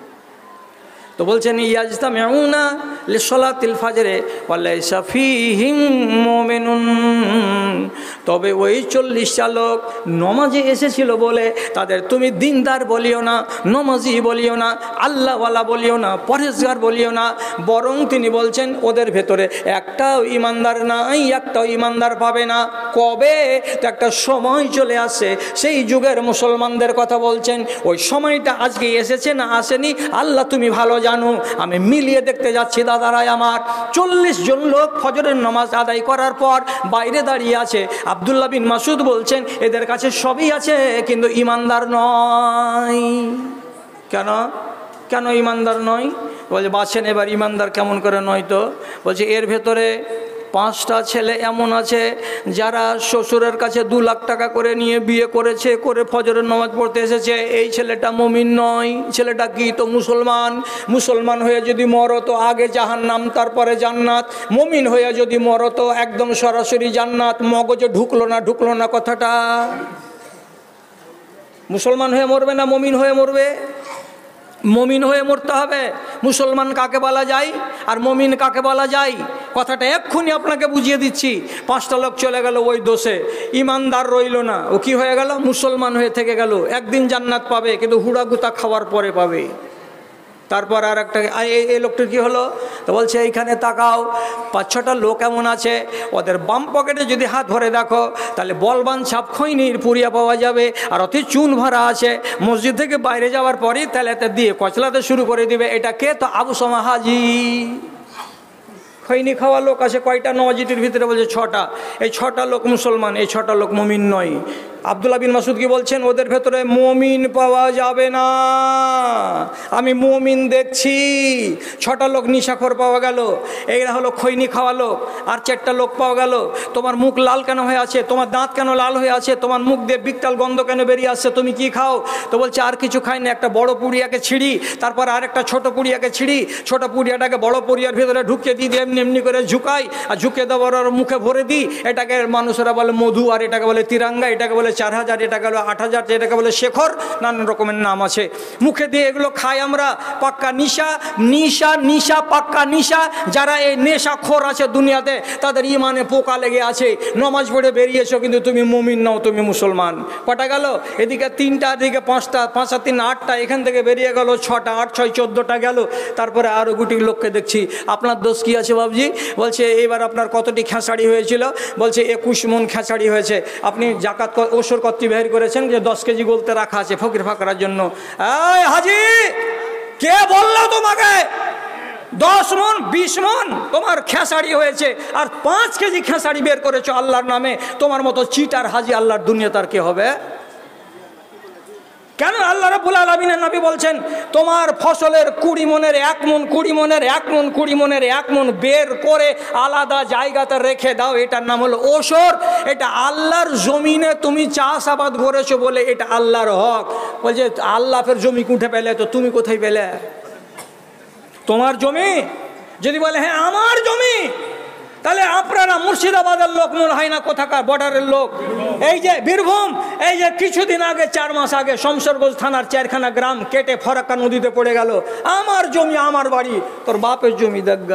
S1: তো বলছেন ইয়াজতামিউনা লিসলাতিল ফাজরে ওয়ালাইসা ফীহিম মুমিনুন, তবে ওই চল্লিশটা লোক নমাজে এসেছিল বলে তাদের তুমি দিনদার বলিও না, নমাজি বলিও না, আল্লাহওয়ালা বলিও না, পরহেজগার বলিও না, বরং তিনি বলছেন ওদের ভেতরে একটাও ইমানদার নাই, একটাও ইমানদার পাবে না। কবে? তো একটা সময় চলে আসে, সেই যুগের মুসলমানদের কথা বলছেন। ওই সময়টা আজকে এসেছে না আসেনি আল্লাহ তুমি ভালো জানো, আমি মিলিয়ে দেখতে যাচ্ছি দাদারাই আমার। চল্লিশ জন লোক ফজরের নামাজ আদায় করার পর বাইরে দাঁড়িয়ে আছে। আব্দুল্লাহ বিন মাসউদ বলছেন এদের কাছে সবই আছে কিন্তু ইমানদার নয়। কেন? কেন ইমানদার নয়? বলছে বাছেন এবার ইমানদার কেমন করে নয়? তো বলছে এর ভেতরে পাঁচটা ছেলে এমন আছে যারা শ্বশুরের কাছে দু লাখ টাকা করে নিয়ে বিয়ে করেছে, করে ফজরের নামাজ পড়তে এসেছে। এই ছেলেটা মুমিন নয়। ছেলেটা কি? তো মুসলমান। মুসলমান হয়ে যদি মরো তো আগে জাহান্নাম তারপরে জান্নাত। মুমিন হয়ে যদি মরো তো একদম সরাসরি জান্নাত। মগজে ঢুকলো না ঢুকলো না কথাটা। মুসলমান হয়ে মরবে না মুমিন হয়ে মরবে? মুমিন হয়ে মরতে হবে। মুসলমান কাকে বলা যায় আর মুমিন কাকে বলা যায় কথাটা এক্ষুনি আপনাকে বুঝিয়ে দিচ্ছি। পাঁচটা লোক চলে গেল ওই দোষে, ইমানদার রইল না, ও কি হয়ে গেল? মুসলমান হয়ে থেকে গেল। একদিন জান্নাত পাবে কিন্তু হুড়াগুতা খাওয়ার পরে পাবে। তারপর আর একটা এই লোকটির কী হলো? তো বলছে এইখানে তাকাও, পাঁচ ছটা লোক এমন আছে ওদের বাম পকেটে যদি হাত ভরে দেখো তাহলে বলবান ছাপ খৈনির পুরিয়া পাওয়া যাবে, আর অতি চুন ভরা আছে। মসজিদ থেকে বাইরে যাওয়ার পরই তেলেতে দিয়ে কচলাতে শুরু করে দিবে। এটা কে? তো আবু সামা হাজি। খৈনি খাওয়া লোক আছে কয়টা? নওয়াজিটির ভিতরে বলছে ছটা। এই ছটা লোক মুসলমান, এই ছটা লোক মুমিন নয়। আব্দুল্লাহ বিন মাসুদ কি বলছেন? ওদের ভেতরে মুমিন পাওয়া যাবে না। আমি মুমিন দেখছি। ছটা লোক নিশাখোর পাওয়া গেল, এইরা হলো খৈনি খাওয়া লোক। আর চারটা লোক পাওয়া গেল, তোমার মুখ লাল কেন হয়ে আছে, তোমার দাঁত কেন লাল হয়ে আছে, তোমার মুখ দিয়ে বিকটাল গন্ধ কেন বেরিয়ে আসছে, তুমি কি খাও? তো বলছে আর কিছু খাই না, একটা বড় পুড়িয়াকে ছিঁড়ি, তারপর আরেকটা ছোট পুড়িয়াকে ছিঁড়ি, ছোট পুড়িয়াটাকে বড় পুড়িয়ার ভিতরে ঢুকিয়ে দিই, এমনি এমনি করে ঝুঁকাই, আর ঝুঁকে দেওয়ার আর মুখে ভরে দিই। এটাকে মানুষেরা বলে মধু, আর এটাকে বলে তিরাঙ্গা, এটাকে বলে চার হাজার, এটাকে বলে আট হাজার, এটাকে বলে শেখর, নানান রকমের নাম আছে। মুখে দিয়ে এগুলো খাই আমরা। পাক্কা নিশা, নিশা নিশা পাক্কা নিশা। যারা এই নেশাখোর আছে দুনিয়াতে, তাদের ইমানে পোকা লেগে আছে। নমাজ পড়ে বেরিয়েছো কিন্তু তুমি মুমিন নাও, তুমি মুসলমান। কটা গেল? এদিকে তিনটা, এদিকে পাঁচটা, পাঁচ আর তিন আটটা, এখান থেকে বেরিয়ে গেল ছটা, আট ছয় চোদ্দোটা গেল। তারপরে আরও গুটি লোককে দেখছি। আপনার দোষ কী আছে বাবজি? বলছে এইবার আপনার কতটি খেসাড়ি হয়েছিল? বলছে একুশ মন খেসাড়ি হয়েছে। আপনি জাকাত ওসর কর্তৃ বের করেছেন যে দশ কেজি গোলতে রাখা আছে ফকির ফাকরার জন্য। এই হাজি, কে বললো তোমাকে দশ মন বিশ মন তোমার খেসাড়ি হয়েছে, আর পাঁচ কেজি খেসাড়ি বের করেছো আল্লাহর নামে? তোমার মতো চিটার হাজি আল্লাহর দুনিয়া তার কে হবে? কেন আল্লাহ রাব্বুল আলামিনের নবী বলছেন তোমার ফসলের কুড়ি মনের এক মন, কুড়ি মনের এক মন, কুড়ি মনের এক মন বের করে আলাদা জায়গাতে রেখে দাও। এটার নাম হলো ওসর। এটা আল্লাহর জমিনে তুমি চাষাবাদ করেছো বলে এটা আল্লাহর হক। বলছে আল্লাহ ফের জমি কুঠে পেলে, তো তুমি কোথায় পেলে? তোমার জমি যদি বলে হ্যাঁ আমার জমি, তাহলে আপনারা মুর্শিদাবাদের লোক মনে হয় না, কোথাকার বর্ডারের লোক। এই যে বীরভূম, এই যে কিছুদিন আগে চার মাস আগে শমশেরগঞ্জ থানার চারখানা গ্রাম কেটে ফরাক্কা নদীতে পড়ে গেল। আমার জমি আমার বাড়ি, তোর বাপের জমি দেখগা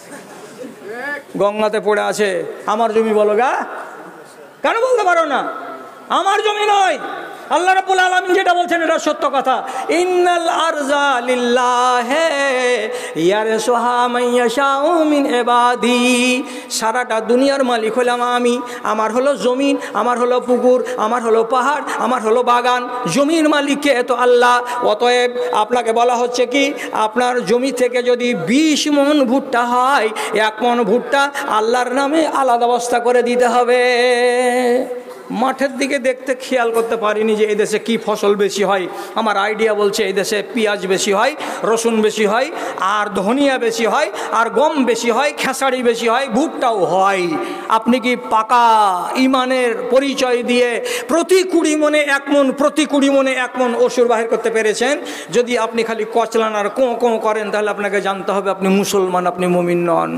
S1: গঙ্গাতে পড়ে আছে। আমার জমি বলো গা, কেন বলতে পারো না? আমার জমি নয়। আল্লাহ রাব্বুল আলামিন যেটা বলছেন এটা সত্য কথা। ইন্নাল আরজা লিল্লাহি ইয়ারসুহা মান ইয়াশাউ মিন ইবাদি। সারাটা দুনিয়ার মালিক হলাম আমি। আমার হলো জমিন, আমার হলো পুকুর, আমার হলো পাহাড়, আমার হলো বাগান। জমির মালিক কে? তো আল্লাহ। অতএব আপনাকে বলা হচ্ছে কি, আপনার জমি থেকে যদি বিশ মন ভুট্টা হয়, এক মন ভুট্টা আল্লাহর নামে আলাদা বস্তা করে দিতে হবে। মাঠের দিকে দেখতে খেয়াল করতে পারিনি যে এই দেশে কী ফসল বেশি হয়। আমার আইডিয়া বলছে এই দেশে পেঁয়াজ বেশি হয়, রসুন বেশি হয়, আর ধনিয়া বেশি হয়, আর গম বেশি হয়, খেসারি বেশি হয়, ভুট্টাও হয়। আপনি কি পাকা ইমানের পরিচয় দিয়ে প্রতি কুড়ি মনে এক মন, প্রতি কুড়ি মনে এক মন ওসুর বাহির করতে পেরেছেন? যদি আপনি খালি কচলান আর কোঁ কোঁ করেন, তাহলে আপনাকে জানতে হবে আপনি মুসলমান, আপনি মুমিন নন।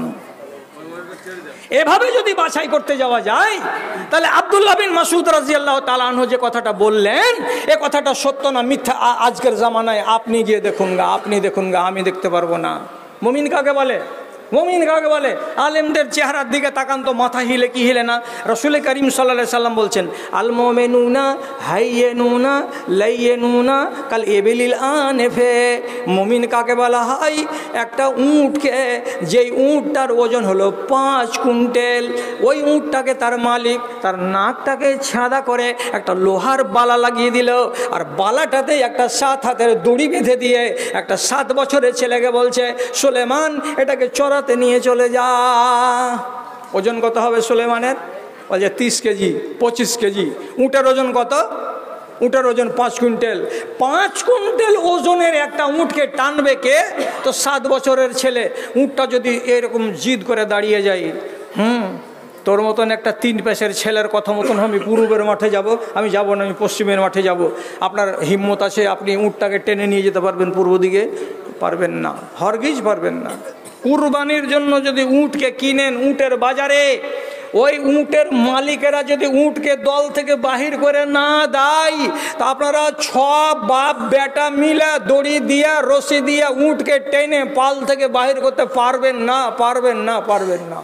S1: এভাবে যদি বাছাই করতে যাওয়া যায়, তাহলে আব্দুল্লাহ বিন মাসউদ রাদিয়াল্লাহু তাআলা আনহু যে কথাটা বললেন, এ কথাটা সত্য না মিথ্যা আজকের জামানায় আপনি গিয়ে দেখুন গা, আপনি দেখুন গা, আমি দেখতে পারবো না। মুমিন কাকে বলে? মুমিন কাকে বলে? আলেমদের চেহারার দিকে তাকান তো, মাথা হিলে কি হিলে না। রাসূল করিম সাল্লাল্লাহু আলাইহি সাল্লাম বলছেন আল মুমিনুনা হাইয়্যুনা লাইয়্যুনা কাল ইবিলিল আনফে। মুমিন কাকে বলা হয়? একটা উটকে, যেই উটটার ওজন হলো পাঁচ কুইন্টাল, ওই উটটাকে তার মালিক তার নাকটাকে ছাঁদা করে একটা লোহার বালা লাগিয়ে দিল, আর বালাটাতে একটা সাত হাতের দড়ি বেঁধে দিয়ে একটা সাত বছরের ছেলেকে বলছে সুলেমান এটাকে চড়া নিয়ে চলে যা। ওজন কত হবে সুলেমানের? বলছে তিরিশ কেজি, পঁচিশ কেজি। উটের ওজন কত? উটের ওজন পাঁচ কুইন্টাল। পাঁচ কুইন্টাল ওজনের একটা উটকে টানবে কে? তো সাত বছরের ছেলে। উটটা যদি এরকম জিদ করে দাঁড়িয়ে যায়, হুম তোর মতন একটা তিন পেশের ছেলের কথা মতন আমি পূর্বের মাঠে যাব, আমি যাব না, আমি পশ্চিমের মাঠে যাব। আপনার হিম্মত আছে আপনি উটটাকে টেনে নিয়ে যেতে পারবেন পূর্ব দিকে? পারবেন না, হরগিজ পারবেন না। কুরবানির জন্য যদি উটকে কিনেন উটের বাজারে, ওই উটের মালিকেরা যদি উটকে দল থেকে বাহির করে না দেয়, তা আপনারা ছ বাপ বেটা মিলে দড়ি দিয়া রশি দিয়া উটকে টেনে পাল থেকে বাহির করতে পারবেন না, পারবেন না, পারবেন না।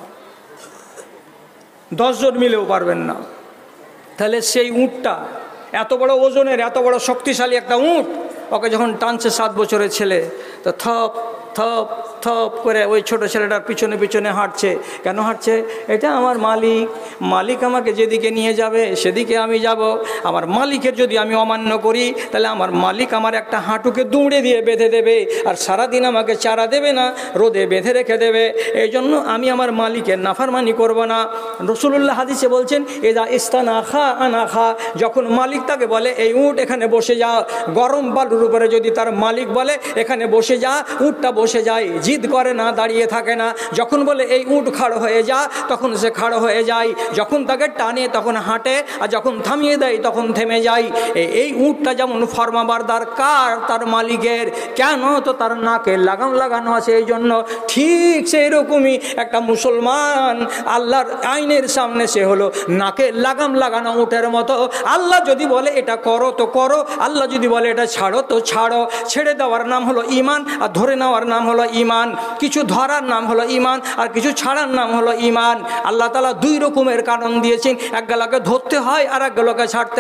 S1: দশজন মিলেও পারবেন না। তাহলে সেই উটটা এত বড় ওজনের, এত বড় শক্তিশালী একটা উট, ওকে যখন টানছে সাত বছরের ছেলে, তো থপ থপ থপ করে ওই ছোট ছেলেটার পিছনে পিছনে হাঁটছে। কেন হাঁটছে? এটা আমার মালিক, মালিক আমাকে যেদিকে নিয়ে যাবে সেদিকে আমি যাব। আমার মালিকের যদি আমি অমান্য করি তাহলে আমার মালিক আমার একটা হাঁটুকে দুমড়ে দিয়ে বেঁধে দেবে, আর সারাদিন আমাকে চারা দেবে না, রোদে বেঁধে রেখে দেবে। এই জন্য আমি আমার মালিকের নাফরমানি করব না। রাসূলুল্লাহ হাদিসে বলছেন, এদা ইস্তানা খা আনা খা, যখন মালিক তাকে বলে এই উট এখানে বসে যা, গরম বালুর উপরে যদি তার মালিক বলে এখানে বসে যা, উটটা বসে যায়, জিদ করে না, দাঁড়িয়ে থাকে না। যখন বলে এই উট খাড়ো হয়ে যা, তখন সে খাড়ো হয়ে যায়। যখন তাকে টানে তখন হাঁটে, আর যখন থামিয়ে দেয় তখন থেমে যায়। এই উটটা যেমন ফরমাবারদার কার? তার মালিকের। কেন? তো তার নাকে লাগাম লাগানো আছে এই জন্য। ঠিক সেই রকমই একটা মুসলমান আল্লাহর আইনের সামনে সে হলো নাকে লাগাম লাগানো উটের মতো। আল্লাহ যদি বলে এটা করো তো করো, আল্লাহ যদি বলে এটা ছাড়ো তো ছাড়ো। ছেড়ে দেওয়ার নাম হলো ঈমান, আর ধরে নেওয়ার নাম হলো ঈমান। কিছু ধরার নাম হলো ঈমান, আর কিছু ছাড়ার নাম হলো ঈমান। আল্লাহ তাআলা দুই রকমের কারণ দিয়েছেন, এক গেলাকে ধরতে হয় আর এক গেলাকে ছাড়তে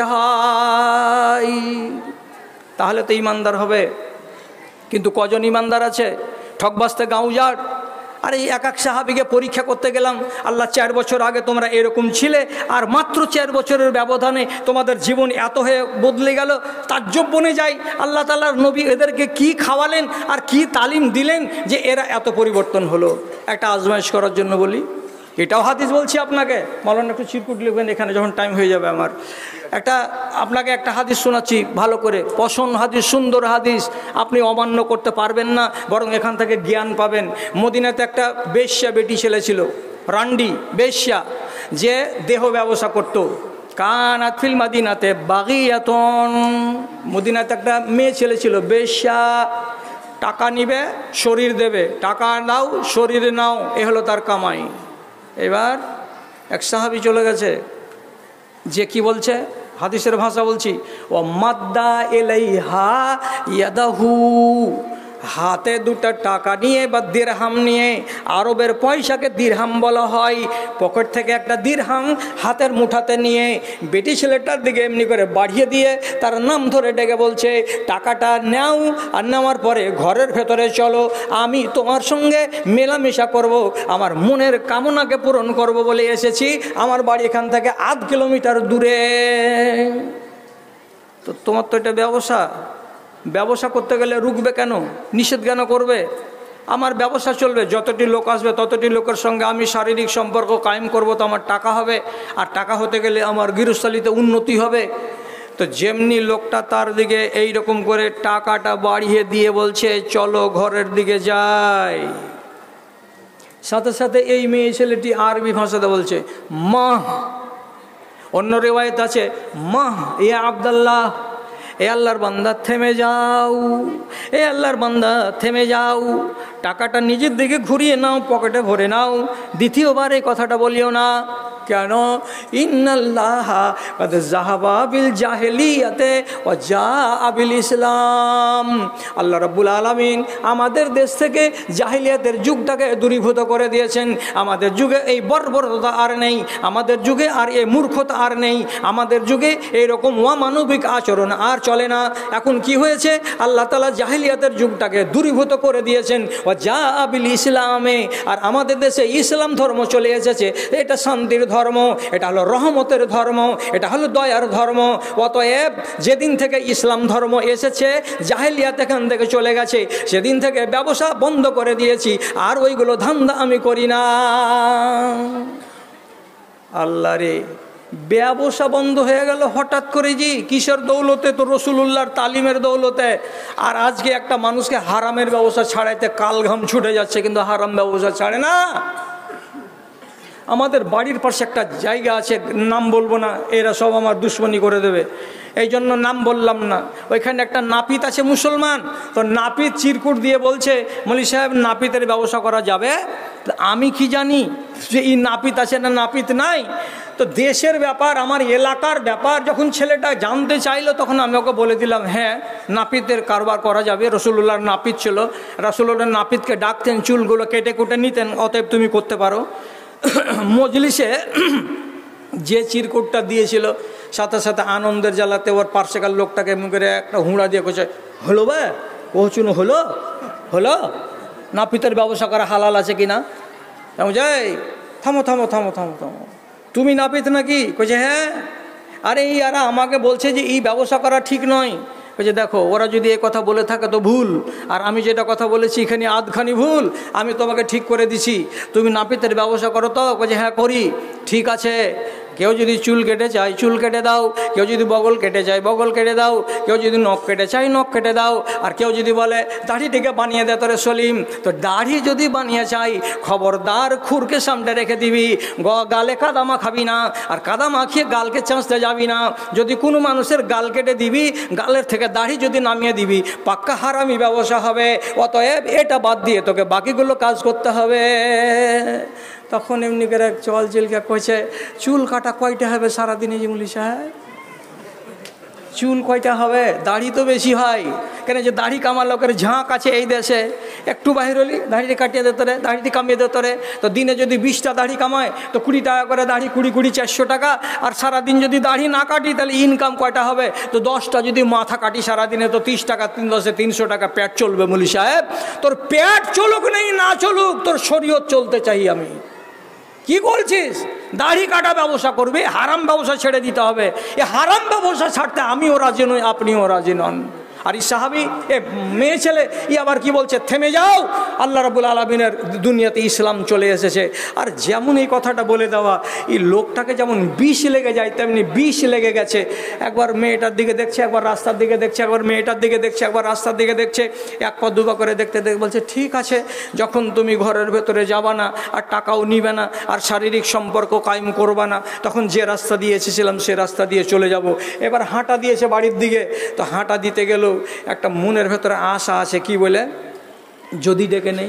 S1: হয়। তাহলে তো ঈমানদার হবে। কিন্তু কজন ঈমানদার আছে? ঠকবাস্তে গাঁউজার। আর এই এক এক সাহাবীকে পরীক্ষা করতে গেলাম, আল্লাহ চার বছর আগে তোমরা এরকম ছিলে, আর মাত্র চার বছরের ব্যবধানে তোমাদের জীবন এত হয়ে বদলে গেল। তাজ্জব বনে যায় আল্লাহ তাআলার নবী এদেরকে কি খাওয়ালেন আর কি তালিম দিলেন যে এরা এত পরিবর্তন হলো। একটা আজমাইশ করার জন্য বলি, এটাও হাদিস বলছি আপনাকে। মাওলানা একটু চিরকুট লিখবেন এখানে, যখন টাইম হয়ে যাবে আমার। একটা আপনাকে একটা হাদিস শোনাচ্ছি ভালো করে, পছন্দ হাদিস, সুন্দর হাদিস। আপনি অমান্য করতে পারবেন না, বরং এখান থেকে জ্ঞান পাবেন। মদিনাতে একটা বেশ্যা বেটি ছেলে ছিল, রান্ডি বেশ্যা, যে দেহ ব্যবসা করতো। কানাত ফিল মাদিনাতে বাগিয়াতুন, মদিনাতে একটা মেয়ে ছেলে ছিল বেশ্যা। টাকা নিবে, শরীর দেবে, টাকা নাও শরীর নাও, এ হলো তার কামাই। এবার এক সাহাবী চলে গেছে, যে কি বলছে, হাদিসের ভাষা বলছি, ও মাদ্দা ইলাইহা ইয়াদাহু, হাতে দুটো টাকা নিয়ে বা দিরহাম নিয়ে, আরবের পয়সাকে দিরহাম বলা হয়, পকেট থেকে একটা দিরহাম হাতের মুঠাতে নিয়ে বেটি ছেলেটার দিকে এমনি করে বাড়িয়ে দিয়ে তার নাম ধরে ডেকে বলছে, টাকাটা নাও, আর নেওয়ার পরে ঘরের ভেতরে চলো, আমি তোমার সঙ্গে মেলামেশা করব, আমার মনের কামনাকে পূরণ করব বলে এসেছি। আমার বাড়ি এখান থেকে আধ কিলোমিটার দূরে। তো তোমার তো এটা ব্যবসা, ব্যবসা করতে গেলে রুখবে কেন, নিষেধ কেন করবে? আমার ব্যবসা চলবে, যতটি লোক আসবে ততটি লোকের সঙ্গে আমি শারীরিক সম্পর্ক কায়েম করব, তো আমার টাকা হবে, আর টাকা হতে গেলে আমার গৃহস্থালিতে উন্নতি হবে। তো যেমনি লোকটা তার দিকে এই রকম করে টাকাটা বাড়িয়ে দিয়ে বলছে চলো ঘরের দিকে যাই, সাথে সাথে এই মেয়ে ছেলেটি আরবি ভাষাতে বলছে মা, অন্য রেওয়ায়েত আছে মা ইয়া আব্দুল্লাহ, এ আল্লাহর বান্দা থেমে যাও, এ আল্লাহর বান্দা থেমে যাও, টাকাটা নিজের দিকে ঘুরিয়ে নাও, পকেটে ভরে নাও, দ্বিতীয়বার এই কথাটা বলিও না। কেন? ইন্নাল্লাহা কাদ যাহাবা বিল জাহেলিয়াতে ওয়া জাআ বিল ইসলাম, আল্লাহ রাব্বুল আলামিন আমাদের দেশ থেকে জাহেলিয়াতের যুগটাকে দূরীভূত করে দিয়েছেন। আমাদের যুগে এই বর্বরতা আর নেই, আমাদের যুগে আর এই মূর্খতা আর নেই, আমাদের যুগে এইরকম অমানবিক আচরণ আর চলে না। এখন কি হয়েছে? আল্লাহ তাআলা জাহেলিয়াতের যুগটাকে দূরীভূত করে দিয়েছেন ওয়া জাআ বিল ইসলামে, আর আমাদের দেশে ইসলাম ধর্ম চলে এসেছে। এটা শান্তির ধর্ম, এটা হলো রহমতের ধর্ম, এটা হলো দয়ার ধর্ম। অতএব যেদিন থেকে ইসলাম ধর্ম এসেছে, জাহেলিয়াত এখান থেকে চলে গেছে, সেদিন থেকে ব্যবসা বন্ধ করে দিয়েছি, আর ওইগুলো ধান্দা আমি করি না। আল্লাহ রে, ব্যবসা বন্ধ হয়ে গেল হঠাৎ করে, জি কিসের দৌলতে? তো রসুলুল্লাহর তালিমের দৌলতে। আর আজকে একটা মানুষকে হারামের ব্যবসা ছাড়াইতে কাল ঘাম ছুটে যাচ্ছে, কিন্তু হারাম ব্যবসা ছাড়ে না। আমাদের বাড়ির পাশে একটা জায়গা আছে, নাম বলবো না, এরা সব আমার দুশ্মনী করে দেবে, এই জন্য নাম বললাম না। ওইখানে একটা নাপিত আছে মুসলমান, তো নাপিত চিরকুট দিয়ে বলছে, মৌলী সাহেব নাপিতের ব্যবসা করা যাবে? আমি কি জানি যে এই নাপিত আছে না নাপিত নাই? তো দেশের ব্যাপার, আমার এলাকার ব্যাপার যখন ছেলেটা জানতে চাইলো, তখন আমি ওকে বলে দিলাম হ্যাঁ নাপিতের কারবার করা যাবে। রসুলুল্লাহর নাপিত ছিল, রসুলুল্লাহর নাপিতকে ডাকতেন, চুলগুলো কেটে কুটে নিতেন, অতএব তুমি করতে পারো। মজলিসে যে চিরকুটটা দিয়েছিল, সাথে সাথে আনন্দের জ্বালাতে ওর পার্শ্বেকার লোকটাকে মুখে একটা হুঁড়া দিয়ে কোচে, হলো বা কচুনো হলো হলো নাপিতের ব্যবসা করা হালাল আছে কি না? যাই থামো থামো থামো থামো থামো, তুমি নাপিত নাকি? কইছে হ্যাঁ। আরে এই আর আমাকে বলছে যে এই ব্যবসা করা ঠিক নয়। কইছে দেখো, ওরা যদি এই কথা বলে থাকে তো ভুল, আর আমি যেটা কথা বলেছি এখানে আধখানি ভুল, আমি তোমাকে ঠিক করে দিছি, তুমি নাপিতের ব্যবসা করো তো? কইছে হ্যাঁ করি। ঠিক আছে, কেউ যদি চুল কেটে চায় চুল কেটে দাও, কেউ যদি বগল কেটে চায় বগল কেটে দাও, কেউ যদি নখ কেটে চায় নখ কেটে দাও, আর কেউ যদি বলে দাড়িটিকে বানিয়ে দে তোরে সলিম, তো দাড়ি যদি বানিয়ে চাই খবরদার খুরকে সামনে রেখে দিবি, গালে কাদা মাখাবি না, আর কাদা মাখিয়ে গালকে চাঁচতে যাবি না। যদি কোনো মানুষের গাল কেটে দিবি, গালের থেকে দাড়ি যদি নামিয়ে দিবি, পাক্কা হারামি ব্যবসা হবে। অতএব এটা বাদ দিয়ে তোকে বাকিগুলো কাজ করতে হবে। তখন এমনি করে চল চিলকে কইছে, চুল কাটা কয়টা হবে সারাদিনে জমলি সাহেব? চুল কয়টা হবে? দাড়ি তো বেশি হয় কেন, যে দাড়ি কামার লোকের ঝাঁক আছে এই দেশে। একটু বাহির হলি দাড়িটি কাটিয়ে দিতে রে, দাড়িটি কামিয়ে দিতে রে। তো দিনে যদি বিশটা দাড়ি কামায় তো কুড়ি টাকা করে দাড়ি, কুড়ি কুড়ি চারশো টাকা। আর সারাদিন যদি দাড়ি না কাটি তাহলে ইনকাম কয়টা হবে? তো দশটা যদি মাথা কাটি সারাদিনে তো তিরিশ টাকা, তিন দশে তিনশো টাকা পেট চলবে মুলি সাহেব। তোর পেট চলুক নেই না চলুক, তোর শরীয়ত চলতে চাই আমি। কি বলছিস? দাড়ি কাটা ব্যবসা করবে, হারাম ব্যবসা ছেড়ে দিতে হবে। এ হারাম ব্যবসা ছাড়তে আমিও রাজি নই, আপনিও রাজি নন। আর এই সাহাবি এ মেয়ে ছেলে ই আবার কি বলছে, থেমে যাও, আল্লাহ রাব্বুল আলামিনের দুনিয়াতে ইসলাম চলে এসেছে। আর যেমন এই কথাটা বলে দেওয়া, এই লোকটাকে যেমন বিষ লেগে যায় তেমনি বিষ লেগে গেছে। একবার মেয়েটার দিকে দেখছে, একবার রাস্তার দিকে দেখছে, একবার মেয়েটার দিকে দেখছে, একবার রাস্তার দিকে দেখছে। এক পা দুপা করে দেখতে দেখতে বলছে ঠিক আছে, যখন তুমি ঘরের ভেতরে যাবা না, আর টাকাও নিবে না, আর শারীরিক সম্পর্ক কায়েম করবা না, তখন যে রাস্তা দিয়ে এসেছিলাম সে রাস্তা দিয়ে চলে যাব। এবার হাঁটা দিয়েছে বাড়ির দিকে। তো হাঁটা দিতে গেল একটা মনের ভেতরে আশা আছে, কি বলে, যদি ডেকে নেই,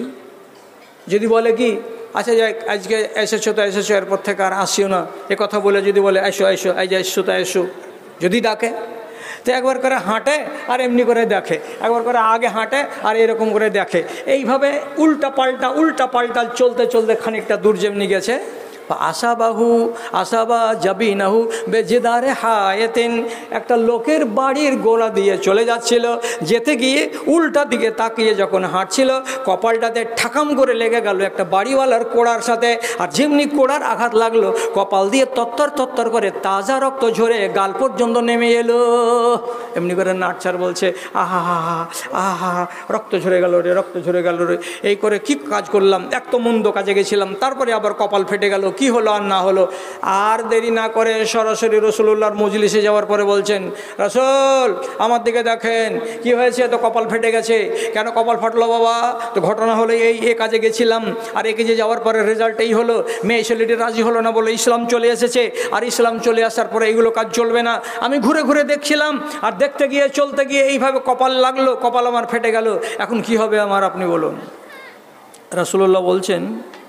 S1: যদি বলে কি আচ্ছা যাই আজকে এসেছো তো এসেছো, এরপর থেকে আর আসিও না, এ কথা বলে যদি বলে এসো এসো, এই যে এসো তা এসো, যদি ডাকে তো একবার করে হাঁটে আর এমনি করে দেখে, একবার করে আগে হাঁটে আর এরকম করে দেখে। এইভাবে উল্টা পাল্টা উল্টা পাল্টা চলতে চলতে খানিকটা দূর যেমনি গেছে, আশাবাহু আশাবা যাবি নাহু বেজেদারে হায়েতেন, একটা লোকের বাড়ির গোড়া দিয়ে চলে যাচ্ছিল। যেতে গিয়ে উল্টা দিকে তাকিয়ে যখন হাঁটছিল, কপালটাতে ঠাকাম করে লেগে গেল একটা বাড়িওয়ালার কোড়ার সাথে। আর যেমনি কোড়ার আঘাত লাগলো, কপাল দিয়ে তত্তর তত্তর করে তাজা রক্ত ঝরে গাল পর্যন্ত নেমে এলো। এমনি করে নাটচার বলছে আহা হা হা আহা, রক্ত ঝরে গেল রে, রক্ত ঝরে গেল রে। এই করে কি কাজ করলাম, এক তো মন্দ কাজে গেছিলাম, তারপরে আবার কপাল ফেটে গেল, কি হলো আর না হলো। আর দেরি না করে সরাসরি রসুল্লাহর মজলিসে যাওয়ার পরে বলছেন, রসুল আমার দিকে দেখেন, কি হয়েছে? তো কপাল ফেটে গেছে। কেন কপাল ফাটলো বাবা? তো ঘটনা হলো এই, এ কাজে গেছিলাম, আর এ কাজে যাওয়ার পরে রেজাল্ট এই হলো, মেয়ে ছেলেটি রাজি হলো না বলে ইসলাম চলে এসেছে, আর ইসলাম চলে আসার পরে এইগুলো কাজ চলবে না। আমি ঘুরে ঘুরে দেখছিলাম, আর দেখতে গিয়ে চলতে গিয়ে এইভাবে কপাল লাগলো, কপাল আমার ফেটে গেল, এখন কি হবে আমার, আপনি বলুন। রাসূলুল্লাহ বলছেন,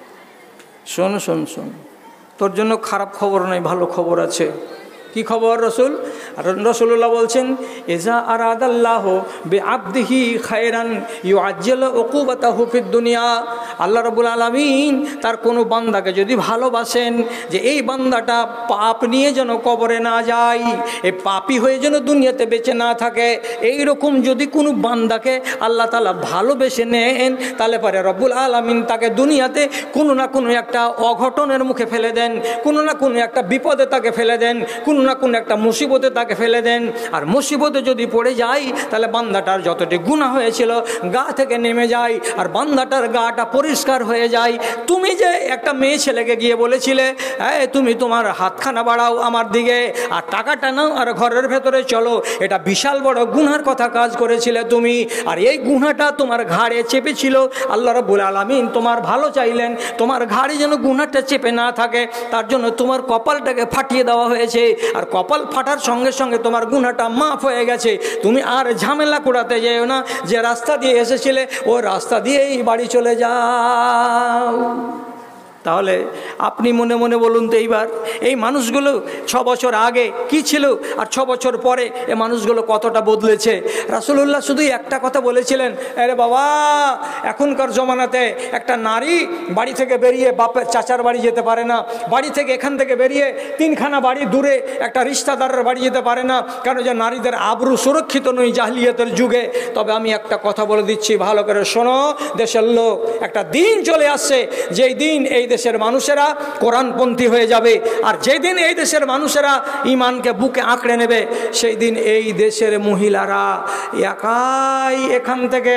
S1: শোন শোন শোন, তোর জন্য খারাপ খবর নয়, ভালো খবর আছে। কি খবর রসুল? রসুল্লাহ বলছেন, এজা আরাদাল্লাহ বিআবদিহি খায়রান ইউআজ্জিল উকুবাতাহু ফিদ দুনিয়া। আল্লাহ রাব্বুল আলামিন তার কোনো বান্দাকে যদি ভালোবাসেন, যে এই বান্দাটা পাপ নিয়ে যেন কবরে না যায়, এই পাপী হয়ে যেন দুনিয়াতে বেঁচে না থাকে, এই রকম যদি কোনো বান্দাকে আল্লাহ তাআলা ভালোবেসে নেন, তাহলে পরে রব্বুল আলামিন তাকে দুনিয়াতে কোনো না কোনো একটা অঘটনের মুখে ফেলে দেন, কোনো না কোনো একটা বিপদে তাকে ফেলে দেন, কোনো না কোনো একটা মুসিবতে তাকে ফেলে দেন। আর মুসিবতে যদি পড়ে যায়, তাহলে বান্দাটার যতটি গুনাহ হয়েছিল গা থেকে নেমে যায়, আর বান্দাটার গাটা পরিষ্কার হয়ে যায়। তুমি যে একটা মেয়ে ছেলেকে গিয়ে বলেছিলে, এই তুমি তোমার হাতখানা বাড়াও আমার দিকে, আর টাকাটা নাও, আর ঘরের ভেতরে চলো, এটা বিশাল বড় গুনার কথা কাজ করেছিলে তুমি, আর এই গুনাহটা তোমার ঘাড়ে চেপেছিল। আল্লাহ রাব্বুল আলামিন তোমার ভালো চাইলেন, তোমার ঘাড়ে যেন গুনাহটা চেপে না থাকে, তার জন্য তোমার কপালটাকে ফাটিয়ে দেওয়া হয়েছে। আর কপাল ফাটার সঙ্গে সঙ্গে তোমার গুনাহটা মাফ হয়ে গেছে। তুমি আর ঝামেলা কুড়াতে যেও না, যে রাস্তা দিয়ে এসেছিলে ও রাস্তা দিয়েই বাড়ি চলে যাও। তাহলে আপনি মনে মনে বলুন তো এইবার এই মানুষগুলো ছ বছর আগে কি ছিল আর ছ বছর পরে এই মানুষগুলো কতটা বদলেছে। রাসূলুল্লাহ শুধু একটা কথা বলেছিলেন, আরে বাবা এখনকার জমানাতে একটা নারী বাড়ি থেকে বেরিয়ে বাপের চাচার বাড়ি যেতে পারে না, বাড়ি থেকে এখান থেকে বেরিয়ে তিনখানা বাড়ি দূরে একটা রিশতেদারের বাড়ি যেতে পারে না, কারণ যে নারীদের আবরু সুরক্ষিত নয় জাহিলিয়াতের যুগে। তবে আমি একটা কথা বলে দিচ্ছি, ভালো করে শোনো দেশের লোক, একটা দিন চলে আসছে যেই দিন এই দেশের মানুষেরা কোরআনপন্থী হয়ে যাবে, আর যেই দিন এই দেশের মানুষেরা ঈমানকে বুকে আঁকড়ে নেবে সেই দিন এই দেশের মহিলারা একাই এখান থেকে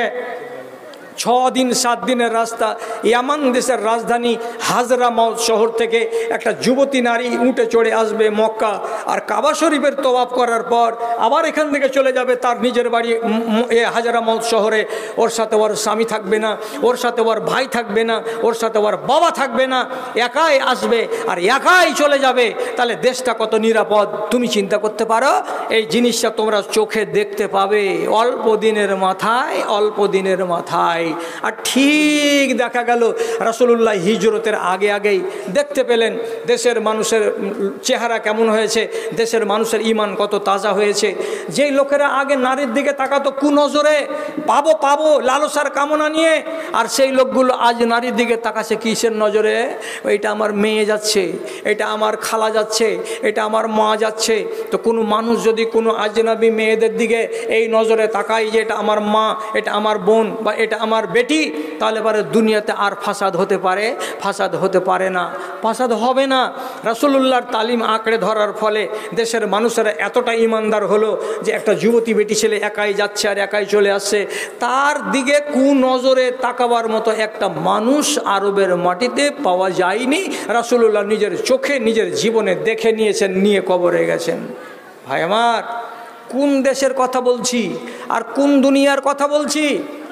S1: ছ দিন সাত দিনের রাস্তা ইয়ামান দেশের রাজধানী হাজরামাউত শহর থেকে একটা যুবতী নারী উঠে চড়ে আসবে মক্কা, আর কাবা শরীফের তওয়াফ করার পর আবার এখান থেকে চলে যাবে তার নিজের বাড়ি হাজরামাউত শহরে। ওর সাথে ওর স্বামী থাকবে না, ওর সাথে ওর ভাই থাকবে না, ওর সাথে ওর বাবা থাকবে না, একাই আসবে আর একাই চলে যাবে। তাহলে দেশটা কত নিরাপদ তুমি চিন্তা করতে পারো। এই জিনিসটা তোমরা চোখে দেখতে পাবে অল্প দিনের মাথায়, অল্প দিনের মাথায়। আর ঠিক দেখা গেল রাসূলুল্লাহ হিজরতের আগে আগেই দেখতে পেলেন দেশের মানুষের চেহারা কেমন হয়েছে, দেশের মানুষের ঈমান কত তাজা হয়েছে। যেই লোকেরা আগে নারীর দিকে তাকাতো কুনজরে, পাবো পাবো লালসার কামনা নিয়ে, আর সেই লোকগুলো আজ নারীর দিকে তাকাচ্ছে কিসের নজরে? এটা আমার মেয়ে যাচ্ছে, এটা আমার খালা যাচ্ছে, এটা আমার মা যাচ্ছে। তো কোনো মানুষ যদি কোনো আজনবী মেয়েদের দিকে এই নজরে তাকায় যে এটা আমার মা, এটা আমার বোন বা এটা আমার বেটি, তাহলে পরে দুনিয়াতে আর ফাসাদ হতে পারে? ফাসাদ হতে পারে না, ফাসাদ হবে না। রাসূলুল্লাহর তালিম আঁকড়ে ধরার ফলে দেশের মানুষেরা এতটা ইমানদার হলো যে একটা যুবতী বেটি ছেলে একাই যাচ্ছে আর একাই চলে আসছে, তার দিকে কুনজরে তাকাবার মতো একটা মানুষ আরবের মাটিতে পাওয়া যায়নি। রাসূলুল্লাহ নিজের চোখে নিজের জীবনে দেখে নিয়েছেন, নিয়ে কবরে গেছেন। ভাই আমার, কোন দেশের কথা বলছি আর কোন দুনিয়ার কথা বলছি?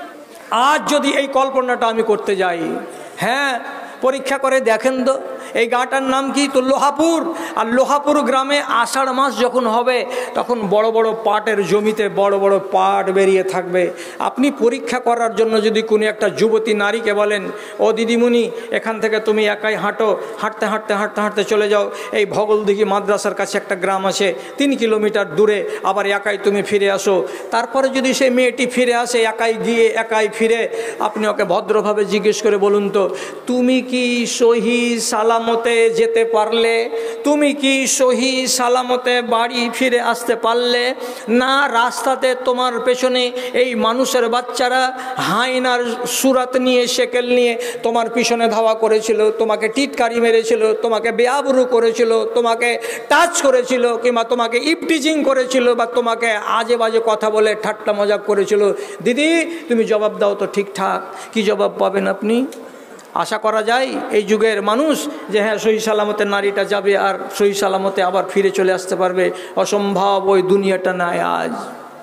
S1: আজ যদি এই কল্পনাটা আমি করতে যাই, হ্যাঁ পরীক্ষা করে দেখেন তো এই গাঁটার নাম কি? তো লোহাপুর। আর লোহাপুর গ্রামে আষাঢ় মাস যখন হবে তখন বড় বড় পাটের জমিতে বড় বড় পাট বেরিয়ে থাকবে। আপনি পরীক্ষা করার জন্য যদি কোনো একটা যুবতী নারীকে বলেন, ও দিদিমণি এখান থেকে তুমি একাই হাঁটো, হাঁটতে হাঁটতে হাঁটতে হাঁটতে চলে যাও এই ভগলদিঘি মাদ্রাসার কাছে একটা গ্রাম আছে তিন কিলোমিটার দূরে, আবার একাই তুমি ফিরে আসো। তারপরে যদি সেই মেয়েটি ফিরে আসে একাই গিয়ে একাই ফিরে, আপনি ওকে ভদ্রভাবে জিজ্ঞেস করে বলুন তো, তুমি কি সহি সালামতে যেতে পারলে? তুমি কি সহি সালামতে বাড়ি ফিরে আসতে পারলে? না রাস্তাতে তোমার পেছনে এই মানুষের বাচ্চারা হাইনার সুরাত নিয়ে শেকেল নিয়ে তোমার পিছনে ধাওয়া করেছিল, তোমাকে টিটকারি মেরেছিল, তোমাকে বেআবরু করেছিল, তোমাকে টাচ করেছিল, কিংবা তোমাকে ইপটিজিং করেছিল, বা তোমাকে আজে বাজে কথা বলে ঠাট্টা মজাক করেছিল? দিদি তুমি জবাব দাও তো ঠিকঠাক, কি জবাব পাবেন আপনি? আশা করা যায় এই যুগের মানুষ যে হ্যাঁ সহি সালামতে নারীটা যাবে আর সহি সালামতে আবার ফিরে চলে আসতে পারবে? অসম্ভব, ওই দুনিয়াটা নাই আজ।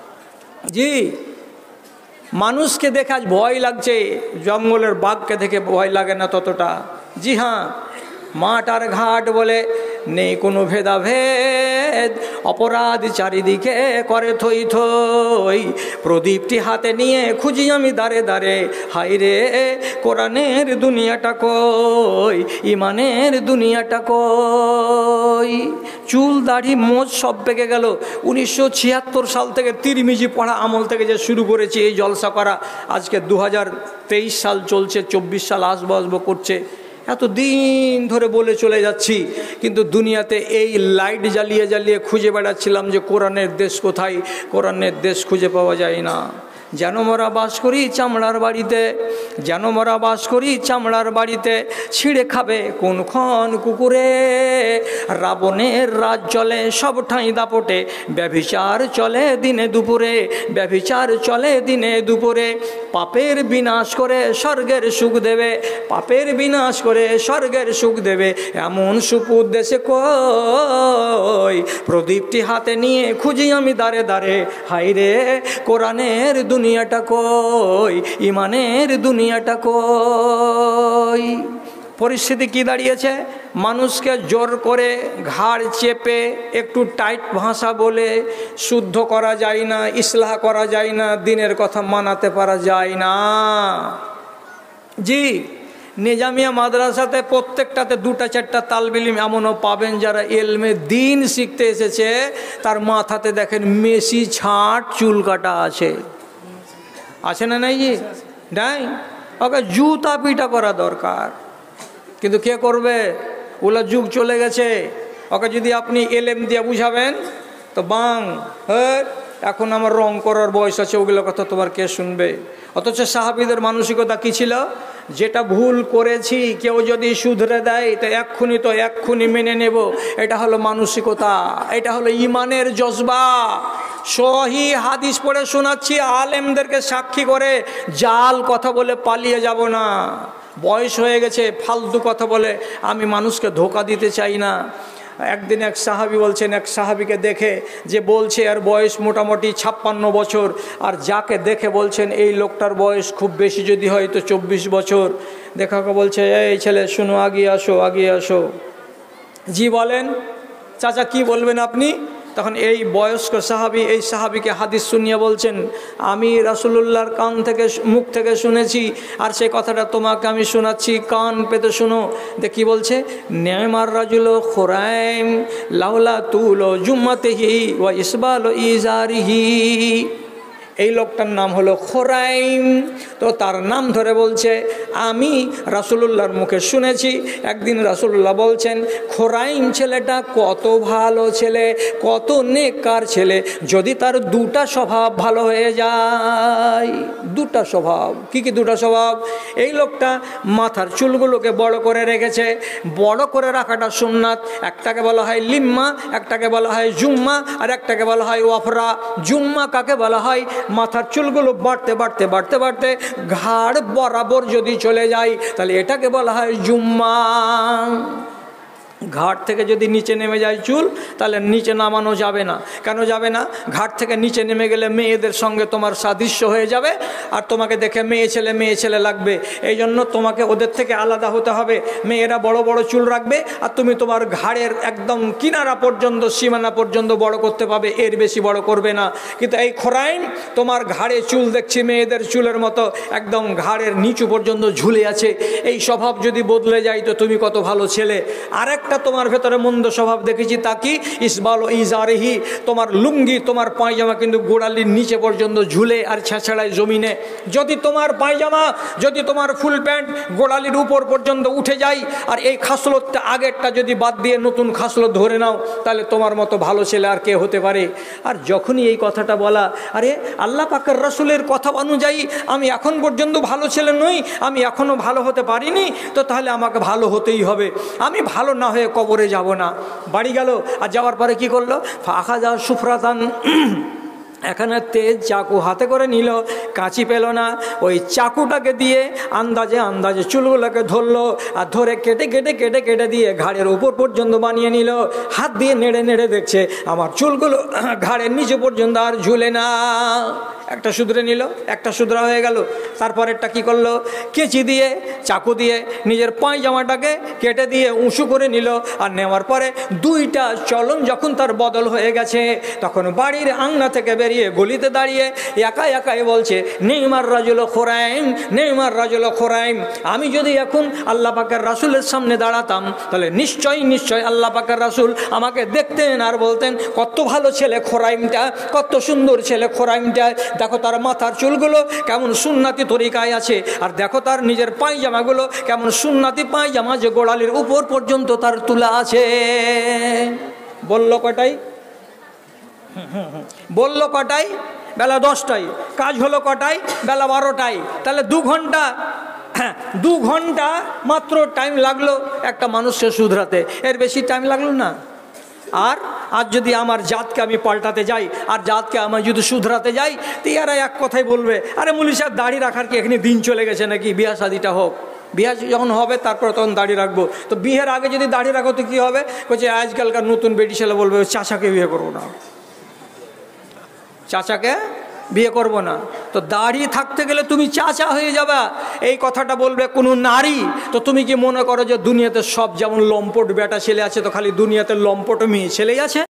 S1: জি, মানুষকে দেখে আজ ভয় লাগছে, জঙ্গলের বাঘকে দেখে ভয় লাগে না ততটা। জি হ্যাঁ, মাঠ আর ঘাট বলে নেই কোনো ভেদাভেদ, অপরাধ চারিদিকে করে থই থই, প্রদীপটি হাতে নিয়ে খুঁজি আমি দাঁড়ে দাঁড়ে, হাই রে কোরআনের দুনিয়াটা কই, ইমানের দুনিয়াটা কই। চুল দাড়ি মোজ সব পেকে গেল। উনিশশো ছিয়াত্তর সাল থেকে তিরমিজি পড়া আমল থেকে যে শুরু করেছি এই জলসা করা, আজকে দু হাজার তেইশ সাল চলছে, চব্বিশ সাল আসবো আসবো করছে। এত দিন ধরে বলে চলে যাচ্ছি, কিন্তু দুনিয়াতে এই লাইট জ্বালিয়ে জ্বালিয়ে খুঁজে বেড়াচ্ছিলাম যে কোরআনের দেশ কোথায়। কোরআনের দেশ খুঁজে পাওয়া যায় না। যেন মোরা বাস করি চামড়ার বাড়িতে, যেন মোরা বাস করি চামড়ার বাড়িতে, ছিঁড়ে খাবে কোনক্ষণ কুকুরে, রাবণের রাজ চলে সব ঠাঁই দাপটে, ব্যভিচার চলে দিনে দুপুরে, ব্যভিচার চলে দিনে দুপুরে, পাপের বিনাশ করে স্বর্গের সুখ দেবে, পাপের বিনাশ করে স্বর্গের সুখ দেবে, এমন সুপুর দেশে কই, প্রদীপটি হাতে নিয়ে খুঁজি আমি দাঁড়ে দাঁড়ে, হাই রে কোরআনের দুনিয়াটা কই, ইমানের দুনিয়াটা কই। পরিস্থিতি কি দাঁড়িয়েছে? মানুষকে জোর করে ঘাড় চেপে একটু টাইট ভাষা বলে শুদ্ধ করা যায় না, ইসলাহ করা যায় না, দিনের কথা মানাতে পারা যায় না। জি, নিজামিয়া মাদ্রাসাতে প্রত্যেকটাতে দুটা চারটা তালবিলিম এমনও পাবেন যারা এলমে দিন শিখতে এসেছে, তার মাথাতে দেখেন মেসি ছাঁট চুল কাটা আছে, আছে না নাই জি? নাই, ওকে জুতা পিটা করা দরকার, কিন্তু কে করবে? ওলা যুগ চলে গেছে। ওকে যদি আপনি এলেম দিয়ে বুঝাবেন তো বাং, হ্যাঁ এখন আমার রং করার বয়স আছে, ওগুলো কথা তোমার কে শুনবে? অথচ সাহাবীদের মানসিকতা কী ছিল? যেটা ভুল করেছি কেউ যদি শুধরে দেয় তো এক্ষুনি তো এক্ষুনি মেনে নেব, এটা হলো মানসিকতা, এটা হলো ইমানের জজবা। সহি হাদিস পড়ে শোনাচ্ছি, আলেমদেরকে সাক্ষী করে, জাল কথা বলে পালিয়ে যাব না। বয়স হয়ে গেছে, ফালতু কথা বলে আমি মানুষকে ধোকা দিতে চাই না। একদিন এক সাহাবী বলছেন, এক সাহাবীকে দেখে যে বলছে আর বয়স মোটামুটি ছাপ্পান্ন বছর, আর যাকে দেখে বলছেন এই লোকটার বয়স খুব বেশি যদি হয় তো চব্বিশ বছর। দেখাকে বলছে, এই ছেলে শুনো, আগিয়ে আসো আগিয়ে আসো। জি বলেন চাচা, কি বলবেন আপনি? তখন এই বয়স্ক সাহাবী এই সাহাবীকে হাদিস শুনিয়ে বলছেন, আমি রাসূলুল্লাহর কান থেকে মুখ থেকে শুনেছি, আর সেই কথাটা তোমাকে আমি শোনাচ্ছি, কান পেতে শোনো। দেখ কি বলছে, নেমার রাজুল খুরাইম লাউলা তুলো জুম্মাতেহি ওয়া ইসবাল ইজারিহি। এই লোকটার নাম হলো খোরাইম। তো তার নাম ধরে বলছে, আমি রাসূলুল্লাহর মুখে শুনেছি, একদিন রাসূলুল্লাহ বলছেন খোরাইম ছেলেটা কত ভালো ছেলে, কত নেককার ছেলে, যদি তার দুটা স্বভাব ভালো হয়ে যায়। দুটা স্বভাব কি কি? দুটা স্বভাব। এই লোকটা মাথার চুলগুলোকে বড় করে রেখেছে, বড় করে রাখাটা সুন্নাত। একটাকে বলা হয় লিম্মা, একটাকে বলা হয় জুম্মা, আর একটাকে বলা হয় ওয়াফরা। জুম্মা কাকে বলা হয়? মাথার চুলগুলো বাড়তে বাড়তে বাড়তে বাড়তে ঘাড় বরাবর যদি চলে যায় তাহলে এটাকে বলা হয় জুম্মা। ঘাট থেকে যদি নিচে নেমে যায় চুল, তাহলে নিচে নামানো যাবে না। কেন যাবে না? ঘাট থেকে নিচে নেমে গেলে মেয়েদের সঙ্গে তোমার সাদৃশ্য হয়ে যাবে, আর তোমাকে দেখে মেয়ে ছেলে মেয়ে ছেলে লাগবে। এই জন্য তোমাকে ওদের থেকে আলাদা হতে হবে। মেয়েরা বড় বড় চুল রাখবে, আর তুমি তোমার ঘাড়ের একদম কিনারা পর্যন্ত, সীমানা পর্যন্ত বড় করতে পাবে, এর বেশি বড় করবে না। কিন্তু এই খোরাইন, তোমার ঘাড়ে চুল দেখছি মেয়েদের চুলের মতো একদম ঘাড়ের নিচু পর্যন্ত ঝুলে আছে। এই স্বভাব যদি বদলে যায় তো তুমি কত ভালো ছেলে। আরেক তোমার ভেতরে মন্দ স্বভাব দেখেছি, তা কি? ইসবাল ইজারিহি, তোমার লুঙ্গি তোমার পায়জামা কিন্তু গোড়ালির নিচে পর্যন্ত ঝুলে আর ছেঁচড়ায় জমিনে। যদি তোমার পায়জামা, যদি তোমার ফুল প্যান্ট গোড়ালির উপর পর্যন্ত উঠে যায়, আর এই খাসলতটা আগেরটা যদি বাদ দিয়ে নতুন খাসলত ধরে নাও, তাহলে তোমার মতো ভালো ছেলে আর কে হতে পারে? আর যখনই এই কথাটা বলা, আরে আল্লাহ পাকের রাসূলের কথা অনুযায়ী আমি এখন পর্যন্ত ভালো ছেলে নই, আমি এখনও ভালো হতে পারিনি, তো তাহলে আমাকে ভালো হতেই হবে। আমি ভালো না হয়ে কবরে যাব না। বাড়ি গেল, আর যাওয়ার পরে কি করলো? ফাঁকা যাওয়ার সুফরাতান, এখানে তেজ চাকু হাতে করে নিল, কাঁচি পেল না, ওই চাকুটাকে দিয়ে আন্দাজে আন্দাজে চুলগুলোকে ধরলো, আর ধরে কেটে কেটে কেটে কেটে দিয়ে ঘাড়ের উপর পর্যন্ত বানিয়ে নিল। হাত দিয়ে নেড়ে নেড়ে দেখছে আমার চুলগুলো ঘাড়ের নিচে পর্যন্ত আর ঝুলে না। একটা শুধরে নিল, একটা শুধরা হয়ে গেল। তারপরেরটা কি করলো? কেচি দিয়ে চাকু দিয়ে নিজের পায়জামাটাকে কেটে দিয়ে উঁচু করে নিল, আর নেওয়ার পরে দুইটা চলন যখন তার বদল হয়ে গেছে, তখন বাড়ির আংনা থেকে বেরিয়ে গলিতে দাঁড়িয়ে একা একাই বলছে, নেইমার রাজুল খোরাইম, নেইমার রাজুল খোরাইম। আমি যদি এখন আল্লাহ পাকের রাসূলের সামনে দাঁড়াতাম, তাহলে নিশ্চয়ই নিশ্চয়ই আল্লাহ পাকের রাসূল আমাকে দেখতেন আর বলতেন, কত ভালো ছেলে খোরাইমটা, কত সুন্দর ছেলে খোরাইমটা। দেখো তার মাথার চুলগুলো কেমন সুন্নাতি তরিকায় আছে, আর দেখো তার নিজের পায়জামাগুলো কেমন সুন্নাতি পায়জামা, যে গোড়ালির উপর পর্যন্ত তার তুলা আছে। বলল কটাই? বলল কটাই? বেলা দশটায়। কাজ হলো কটায়? বেলা বারোটায়। তাহলে দু ঘন্টা, দু ঘন্টা মাত্র টাইম লাগলো একটা মানুষকে শুধরাতে, এর বেশি টাইম লাগলো না। আর আজ যদি আমার জাতকে আমি পাল্টাতে যাই, আর জাতকে আমি যদি শুধরাতে যাই, তো এরা এক কথাই বলবে, আরে মুলি সাহেব দাড়ি রাখার কি এখানে দিন চলে গেছে নাকি? বিয়া শাদিটা হোক, বিয়ে যখন হবে তারপর তখন দাড়ি রাখবো। তো বিয়ের আগে যদি দাড়ি রাখো তো কী হবে? বলছে আজকালকার নতুন বেটি ছেলে বলবে চাচাকে বিয়ে করবো না, চাচাকে বিয়ে করব না। তো দাঁড়িয়ে থাকতে গেলে তুমি চাচা হয়ে যাবে, এই কথাটা বলবে কোনো নারী। তো তুমি কি মনে করো যে দুনিয়াতে সব যেমন লম্পট বেটা ছেলে আছে, তো খালি দুনিয়াতে লম্পট মেয়ে ছেলেই আছে?